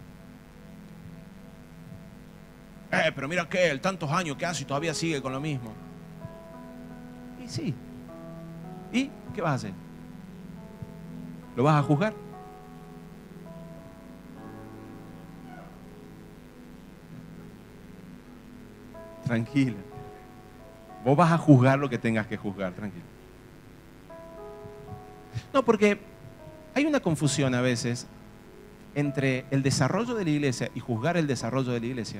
Pero mira que él, tantos años que hace y todavía sigue con lo mismo. Y sí. ¿Y qué vas a hacer? ¿Lo vas a juzgar? Tranquila. Vos vas a juzgar lo que tengas que juzgar, tranquilo. No, porque hay una confusión a veces entre el desarrollo de la iglesia y juzgar el desarrollo de la iglesia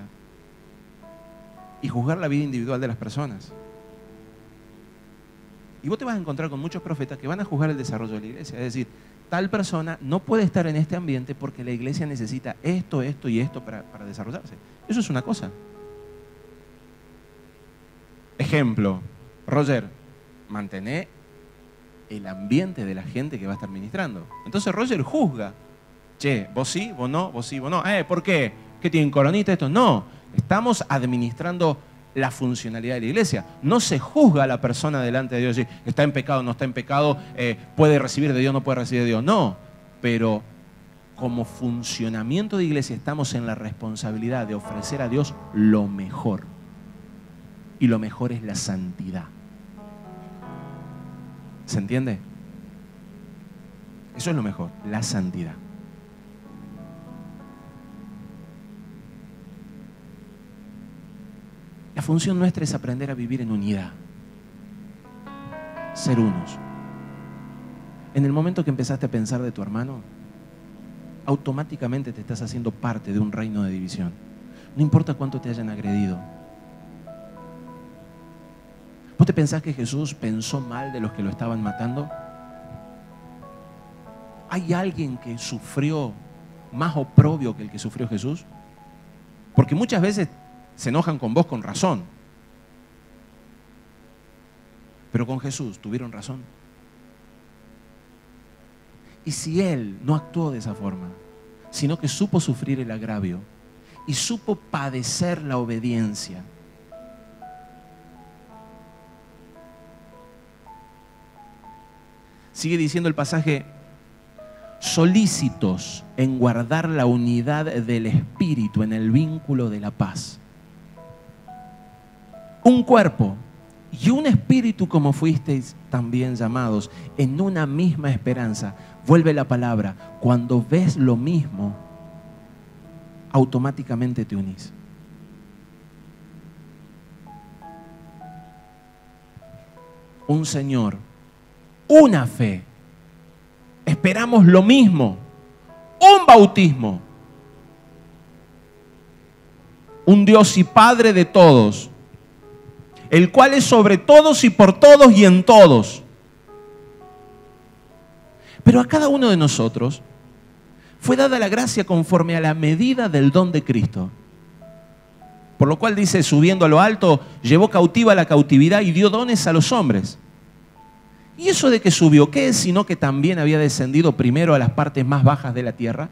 y juzgar la vida individual de las personas. Y vos te vas a encontrar con muchos profetas que van a juzgar el desarrollo de la iglesia. Es decir, tal persona no puede estar en este ambiente porque la iglesia necesita esto, esto y esto para desarrollarse. Eso es una cosa. Ejemplo, Roger, mantener el ambiente de la gente que va a estar ministrando. Entonces Roger juzga. Che, vos sí, vos no, vos sí, vos no. ¿Por qué? ¿Qué tienen coronita esto? No, estamos administrando la funcionalidad de la iglesia. No se juzga a la persona delante de Dios. Está en pecado, no está en pecado, puede recibir de Dios, no puede recibir de Dios. No, pero como funcionamiento de iglesia estamos en la responsabilidad de ofrecer a Dios lo mejor. Y lo mejor es la santidad. ¿Se entiende? Eso es lo mejor, la santidad. La función nuestra es aprender a vivir en unidad. Ser unos. En el momento que empezaste a pensar de tu hermano, automáticamente te estás haciendo parte de un reino de división. No importa cuánto te hayan agredido. ¿Vos te pensás que Jesús pensó mal de los que lo estaban matando? ¿Hay alguien que sufrió más oprobio que el que sufrió Jesús? Porque muchas veces se enojan con vos con razón. Pero con Jesús tuvieron razón. Y si Él no actuó de esa forma, sino que supo sufrir el agravio y supo padecer la obediencia. Sigue diciendo el pasaje: solícitos en guardar la unidad del espíritu en el vínculo de la paz. Un cuerpo y un espíritu, como fuisteis también llamados, en una misma esperanza. Vuelve la palabra: cuando ves lo mismo, automáticamente te unís. Un Señor, una fe, esperamos lo mismo, un bautismo, un Dios y Padre de todos, el cual es sobre todos y por todos y en todos. Pero a cada uno de nosotros fue dada la gracia conforme a la medida del don de Cristo. Por lo cual dice: subiendo a lo alto, llevó cautiva la cautividad y dio dones a los hombres. ¿Y eso de que subió qué es? Sino que también había descendido primero a las partes más bajas de la tierra.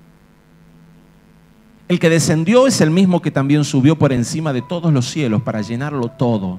El que descendió es el mismo que también subió por encima de todos los cielos para llenarlo todo.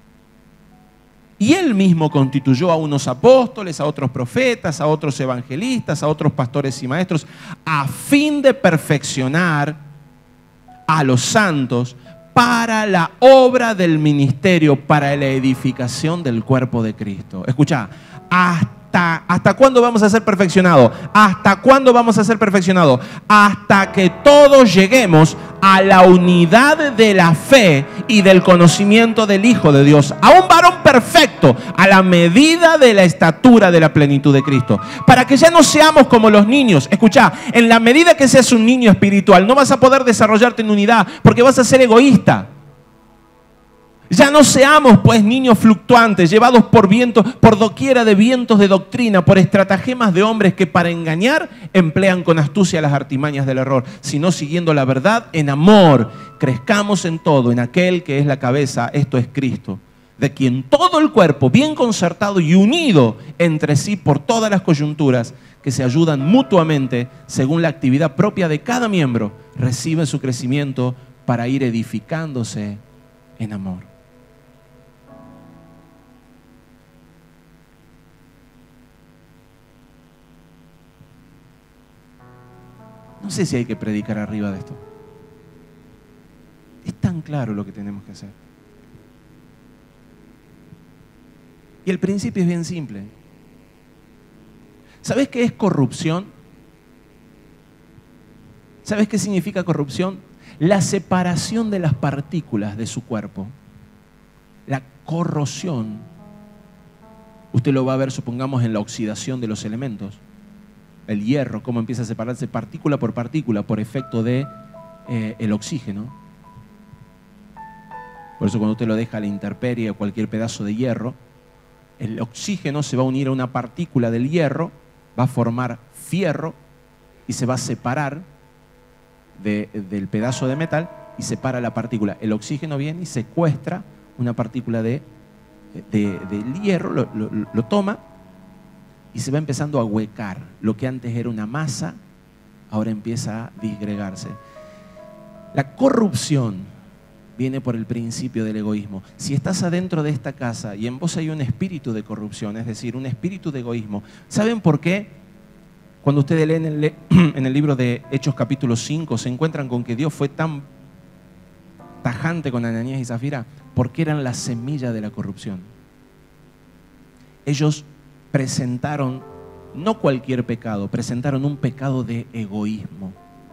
Y él mismo constituyó a unos apóstoles, a otros profetas, a otros evangelistas, a otros pastores y maestros, a fin de perfeccionar a los santos para la obra del ministerio, para la edificación del cuerpo de Cristo. Escucha, ¿hasta cuándo vamos a ser perfeccionados? ¿Hasta cuándo vamos a ser perfeccionados? Hasta que todos lleguemos a la unidad de la fe y del conocimiento del Hijo de Dios, a un varón perfecto, a la medida de la estatura de la plenitud de Cristo, para que ya no seamos como los niños. Escucha, en la medida que seas un niño espiritual, no vas a poder desarrollarte en unidad porque vas a ser egoísta. Ya no seamos pues niños fluctuantes, llevados por vientos, por doquiera de vientos de doctrina, por estratagemas de hombres que para engañar emplean con astucia las artimañas del error, sino siguiendo la verdad en amor, crezcamos en todo, en aquel que es la cabeza, esto es Cristo, de quien todo el cuerpo, bien concertado y unido entre sí por todas las coyunturas, que se ayudan mutuamente según la actividad propia de cada miembro, recibe su crecimiento para ir edificándose en amor. No sé si hay que predicar arriba de esto. Es tan claro lo que tenemos que hacer. Y el principio es bien simple. ¿Sabes qué es corrupción? ¿Sabes qué significa corrupción? La separación de las partículas de su cuerpo. La corrosión. Usted lo va a ver, supongamos, en la oxidación de los elementos. El hierro, cómo empieza a separarse partícula por partícula por efecto de el oxígeno. Por eso cuando usted lo deja a la intemperie o cualquier pedazo de hierro, el oxígeno se va a unir a una partícula del hierro, va a formar fierro y se va a separar del pedazo de metal y separa la partícula. El oxígeno viene y secuestra una partícula del hierro, lo toma y se va empezando a huecar. Lo que antes era una masa, ahora empieza a disgregarse. La corrupción viene por el principio del egoísmo. Si estás adentro de esta casa y en vos hay un espíritu de corrupción, es decir, un espíritu de egoísmo, ¿saben por qué? Cuando ustedes leen en el libro de Hechos capítulo 5, se encuentran con que Dios fue tan tajante con Ananías y Zafira, porque eran la semilla de la corrupción. Ellos presentaron no cualquier pecado, presentaron un pecado de egoísmo.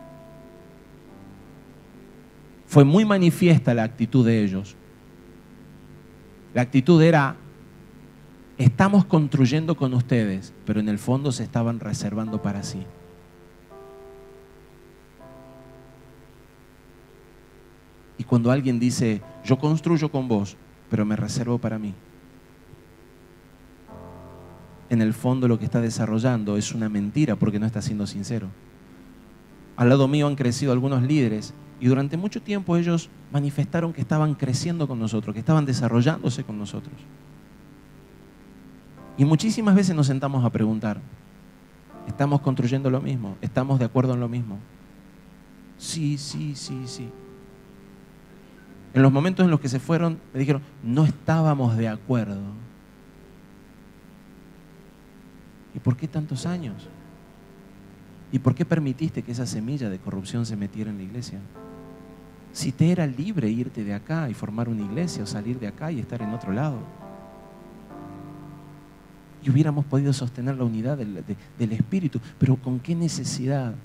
Fue muy manifiesta la actitud de ellos. La actitud era: estamos construyendo con ustedes, pero en el fondo se estaban reservando para sí. Y cuando alguien dice: yo construyo con vos, pero me reservo para mí, en el fondo lo que está desarrollando es una mentira, porque no está siendo sincero. Al lado mío han crecido algunos líderes y durante mucho tiempo ellos manifestaron que estaban creciendo con nosotros, que estaban desarrollándose con nosotros. Y muchísimas veces nos sentamos a preguntar: ¿estamos construyendo lo mismo? ¿Estamos de acuerdo en lo mismo? Sí, sí, sí, sí. En los momentos en los que se fueron, me dijeron, no estábamos de acuerdo. ¿Y por qué tantos años? ¿Y por qué permitiste que esa semilla de corrupción se metiera en la iglesia? Si te era libre irte de acá y formar una iglesia o salir de acá y estar en otro lado. Y hubiéramos podido sostener la unidad del Espíritu. Pero ¿con qué necesidad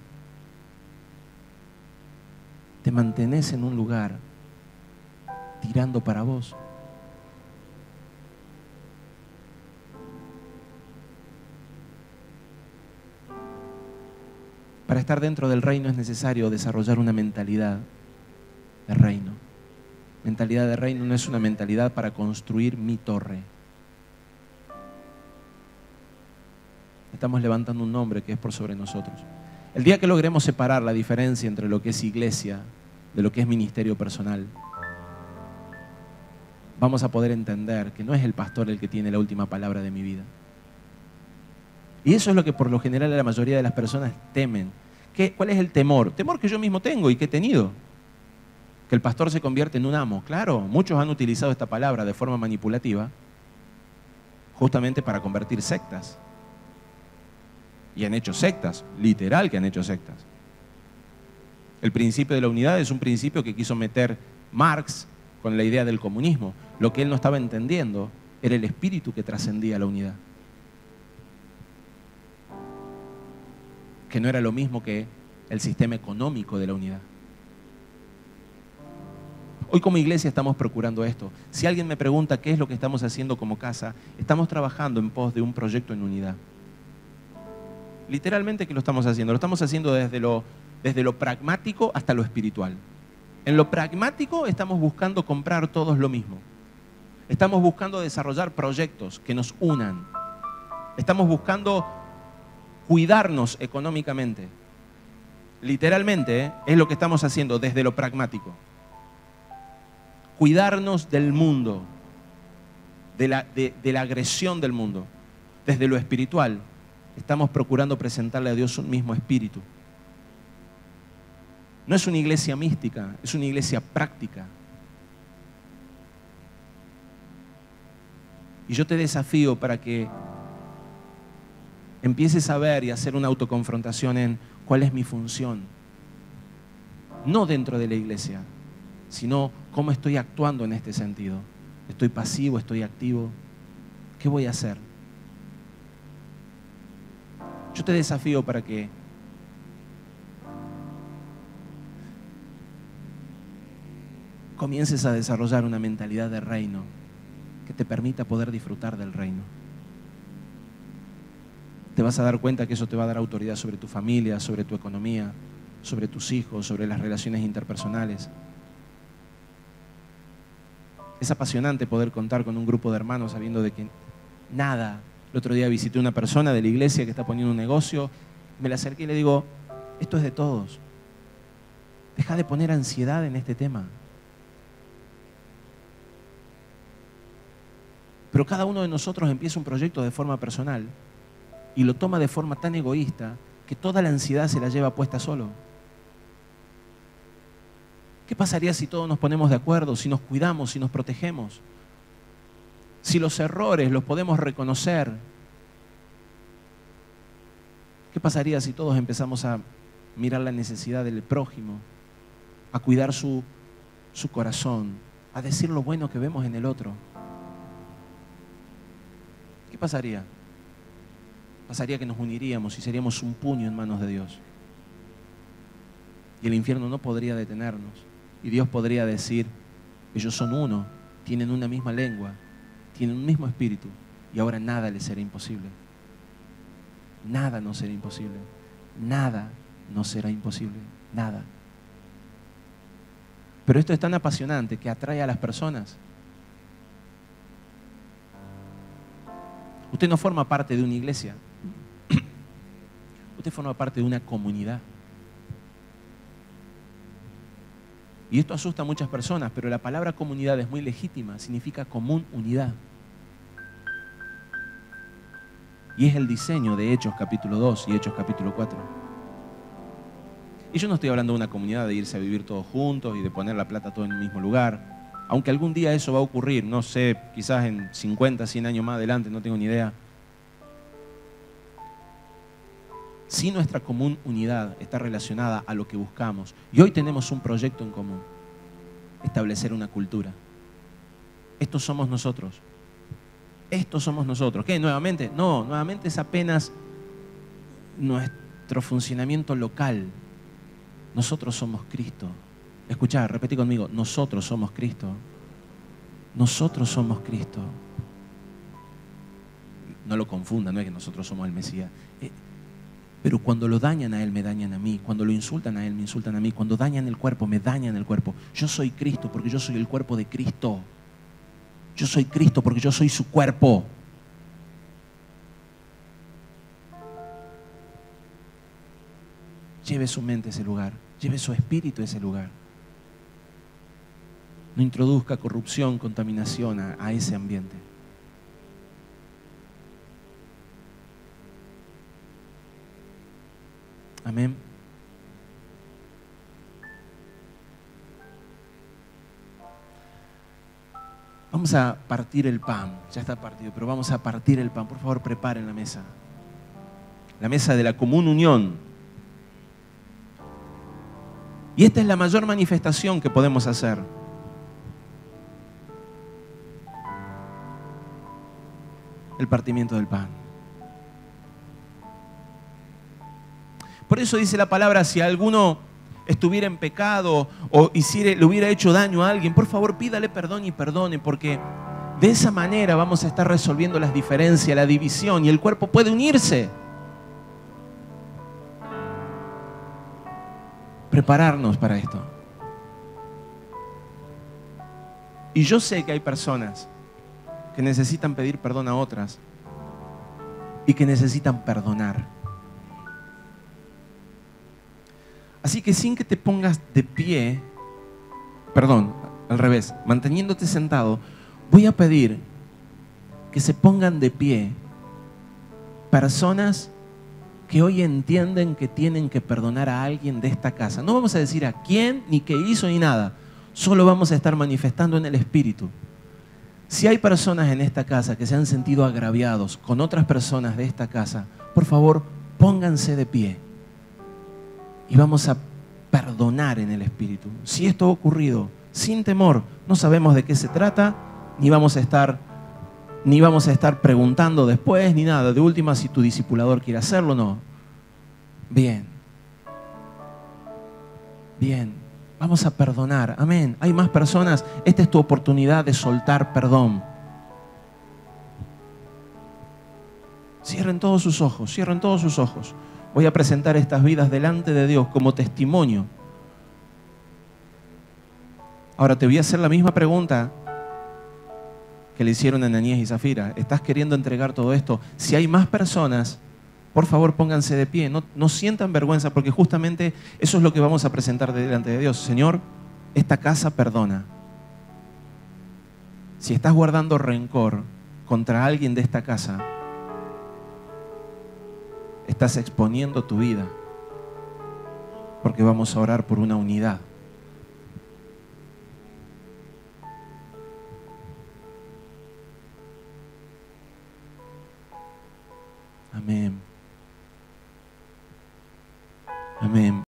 te mantenés en un lugar tirando para vos? Para estar dentro del reino es necesario desarrollar una mentalidad de reino. Mentalidad de reino no es una mentalidad para construir mi torre. Estamos levantando un nombre que es por sobre nosotros. El día que logremos separar la diferencia entre lo que es iglesia de lo que es ministerio personal, vamos a poder entender que no es el pastor el que tiene la última palabra de mi vida. Y eso es lo que por lo general la mayoría de las personas temen. ¿Cuál es el temor? Temor que yo mismo tengo y que he tenido. Que el pastor se convierte en un amo. Claro, muchos han utilizado esta palabra de forma manipulativa justamente para convertir sectas. Y han hecho sectas, literal que han hecho sectas. El principio de la unidad es un principio que quiso meter Marx con la idea del comunismo. Lo que él no estaba entendiendo era el espíritu que trascendía la unidad. Que no era lo mismo que el sistema económico de la unidad. Hoy como iglesia estamos procurando esto. Si alguien me pregunta qué es lo que estamos haciendo como casa, estamos trabajando en pos de un proyecto en unidad. Literalmente, ¿qué lo estamos haciendo? Lo estamos haciendo desde lo pragmático hasta lo espiritual. En lo pragmático estamos buscando comprar todos lo mismo. Estamos buscando desarrollar proyectos que nos unan. Estamos buscando cuidarnos económicamente. Literalmente, es lo que estamos haciendo desde lo pragmático. Cuidarnos del mundo, de la agresión del mundo. Desde lo espiritual, estamos procurando presentarle a Dios un mismo espíritu. No es una iglesia mística, es una iglesia práctica. Y yo te desafío para que empieces a ver y a hacer una autoconfrontación en cuál es mi función. No dentro de la iglesia, sino cómo estoy actuando en este sentido. ¿Estoy pasivo? ¿Estoy activo? ¿Qué voy a hacer? Yo te desafío para que comiences a desarrollar una mentalidad de reino que te permita poder disfrutar del reino. Te vas a dar cuenta que eso te va a dar autoridad sobre tu familia, sobre tu economía, sobre tus hijos, sobre las relaciones interpersonales. Es apasionante poder contar con un grupo de hermanos sabiendo de que nada. El otro día visité una persona de la iglesia que está poniendo un negocio, me la acerqué y le digo, esto es de todos. Deja de poner ansiedad en este tema. Pero cada uno de nosotros empieza un proyecto de forma personal y lo toma de forma tan egoísta que toda la ansiedad se la lleva puesta solo. ¿Qué pasaría si todos nos ponemos de acuerdo, si nos cuidamos, si nos protegemos? Si los errores los podemos reconocer. ¿Qué pasaría si todos empezamos a mirar la necesidad del prójimo, a cuidar su corazón, a decir lo bueno que vemos en el otro? ¿Qué pasaría? Pasaría que nos uniríamos y seríamos un puño en manos de Dios. Y el infierno no podría detenernos. Y Dios podría decir, ellos son uno, tienen una misma lengua, tienen un mismo espíritu, y ahora nada les será imposible. Nada no será imposible. Nada no será imposible. Nada. Pero esto es tan apasionante que atrae a las personas. Usted no forma parte de una iglesia. Usted forma parte de una comunidad. Y esto asusta a muchas personas, pero la palabra comunidad es muy legítima, significa común unidad. Y es el diseño de Hechos capítulo 2 y Hechos capítulo 4. Y yo no estoy hablando de una comunidad de irse a vivir todos juntos y de poner la plata todo en el mismo lugar. Aunque algún día eso va a ocurrir, no sé, quizás en 50, 100 años más adelante, no tengo ni idea. Si nuestra común unidad está relacionada a lo que buscamos, y hoy tenemos un proyecto en común, establecer una cultura. Estos somos nosotros. Estos somos nosotros. ¿Qué? ¿Nuevamente? No, nuevamente es apenas nuestro funcionamiento local. Nosotros somos Cristo. Escuchá, repetí conmigo, nosotros somos Cristo. Nosotros somos Cristo. No lo confundan, no es que nosotros somos el Mesías. Pero cuando lo dañan a Él, me dañan a mí. Cuando lo insultan a Él, me insultan a mí. Cuando dañan el cuerpo, me dañan el cuerpo. Yo soy Cristo porque yo soy el cuerpo de Cristo. Yo soy Cristo porque yo soy su cuerpo. Lleve su mente a ese lugar. Lleve su espíritu a ese lugar. No introduzca corrupción, contaminación a ese ambiente. Amén. Vamos a partir el pan. Ya está partido, pero vamos a partir el pan. Por favor, preparen la mesa. La mesa de la común unión. Y esta es la mayor manifestación que podemos hacer. El partimiento del pan. Por eso dice la palabra, si alguno estuviera en pecado o le hubiera hecho daño a alguien, por favor pídale perdón y perdone, porque de esa manera vamos a estar resolviendo las diferencias, la división, y el cuerpo puede unirse. Prepararnos para esto. Y yo sé que hay personas que necesitan pedir perdón a otras y que necesitan perdonar. Así que sin que te pongas de pie, perdón, al revés, manteniéndote sentado, voy a pedir que se pongan de pie personas que hoy entienden que tienen que perdonar a alguien de esta casa. No vamos a decir a quién, ni qué hizo, ni nada. Solo vamos a estar manifestando en el Espíritu. Si hay personas en esta casa que se han sentido agraviados con otras personas de esta casa, por favor, pónganse de pie. Y vamos a perdonar en el Espíritu. Si esto ha ocurrido sin temor, no sabemos de qué se trata, ni vamos a estar preguntando después, ni nada. De última, si tu discipulador quiere hacerlo, no. Bien. Bien. Vamos a perdonar. Amén. Hay más personas. Esta es tu oportunidad de soltar perdón. Cierren todos sus ojos. Cierren todos sus ojos. Voy a presentar estas vidas delante de Dios como testimonio. Ahora te voy a hacer la misma pregunta que le hicieron a Ananías y Zafira. ¿Estás queriendo entregar todo esto? Si hay más personas, por favor pónganse de pie. No sientan vergüenza, porque justamente eso es lo que vamos a presentar delante de Dios. Señor, esta casa perdona. Si estás guardando rencor contra alguien de esta casa, estás exponiendo tu vida, porque vamos a orar por una unidad. Amén. Amén.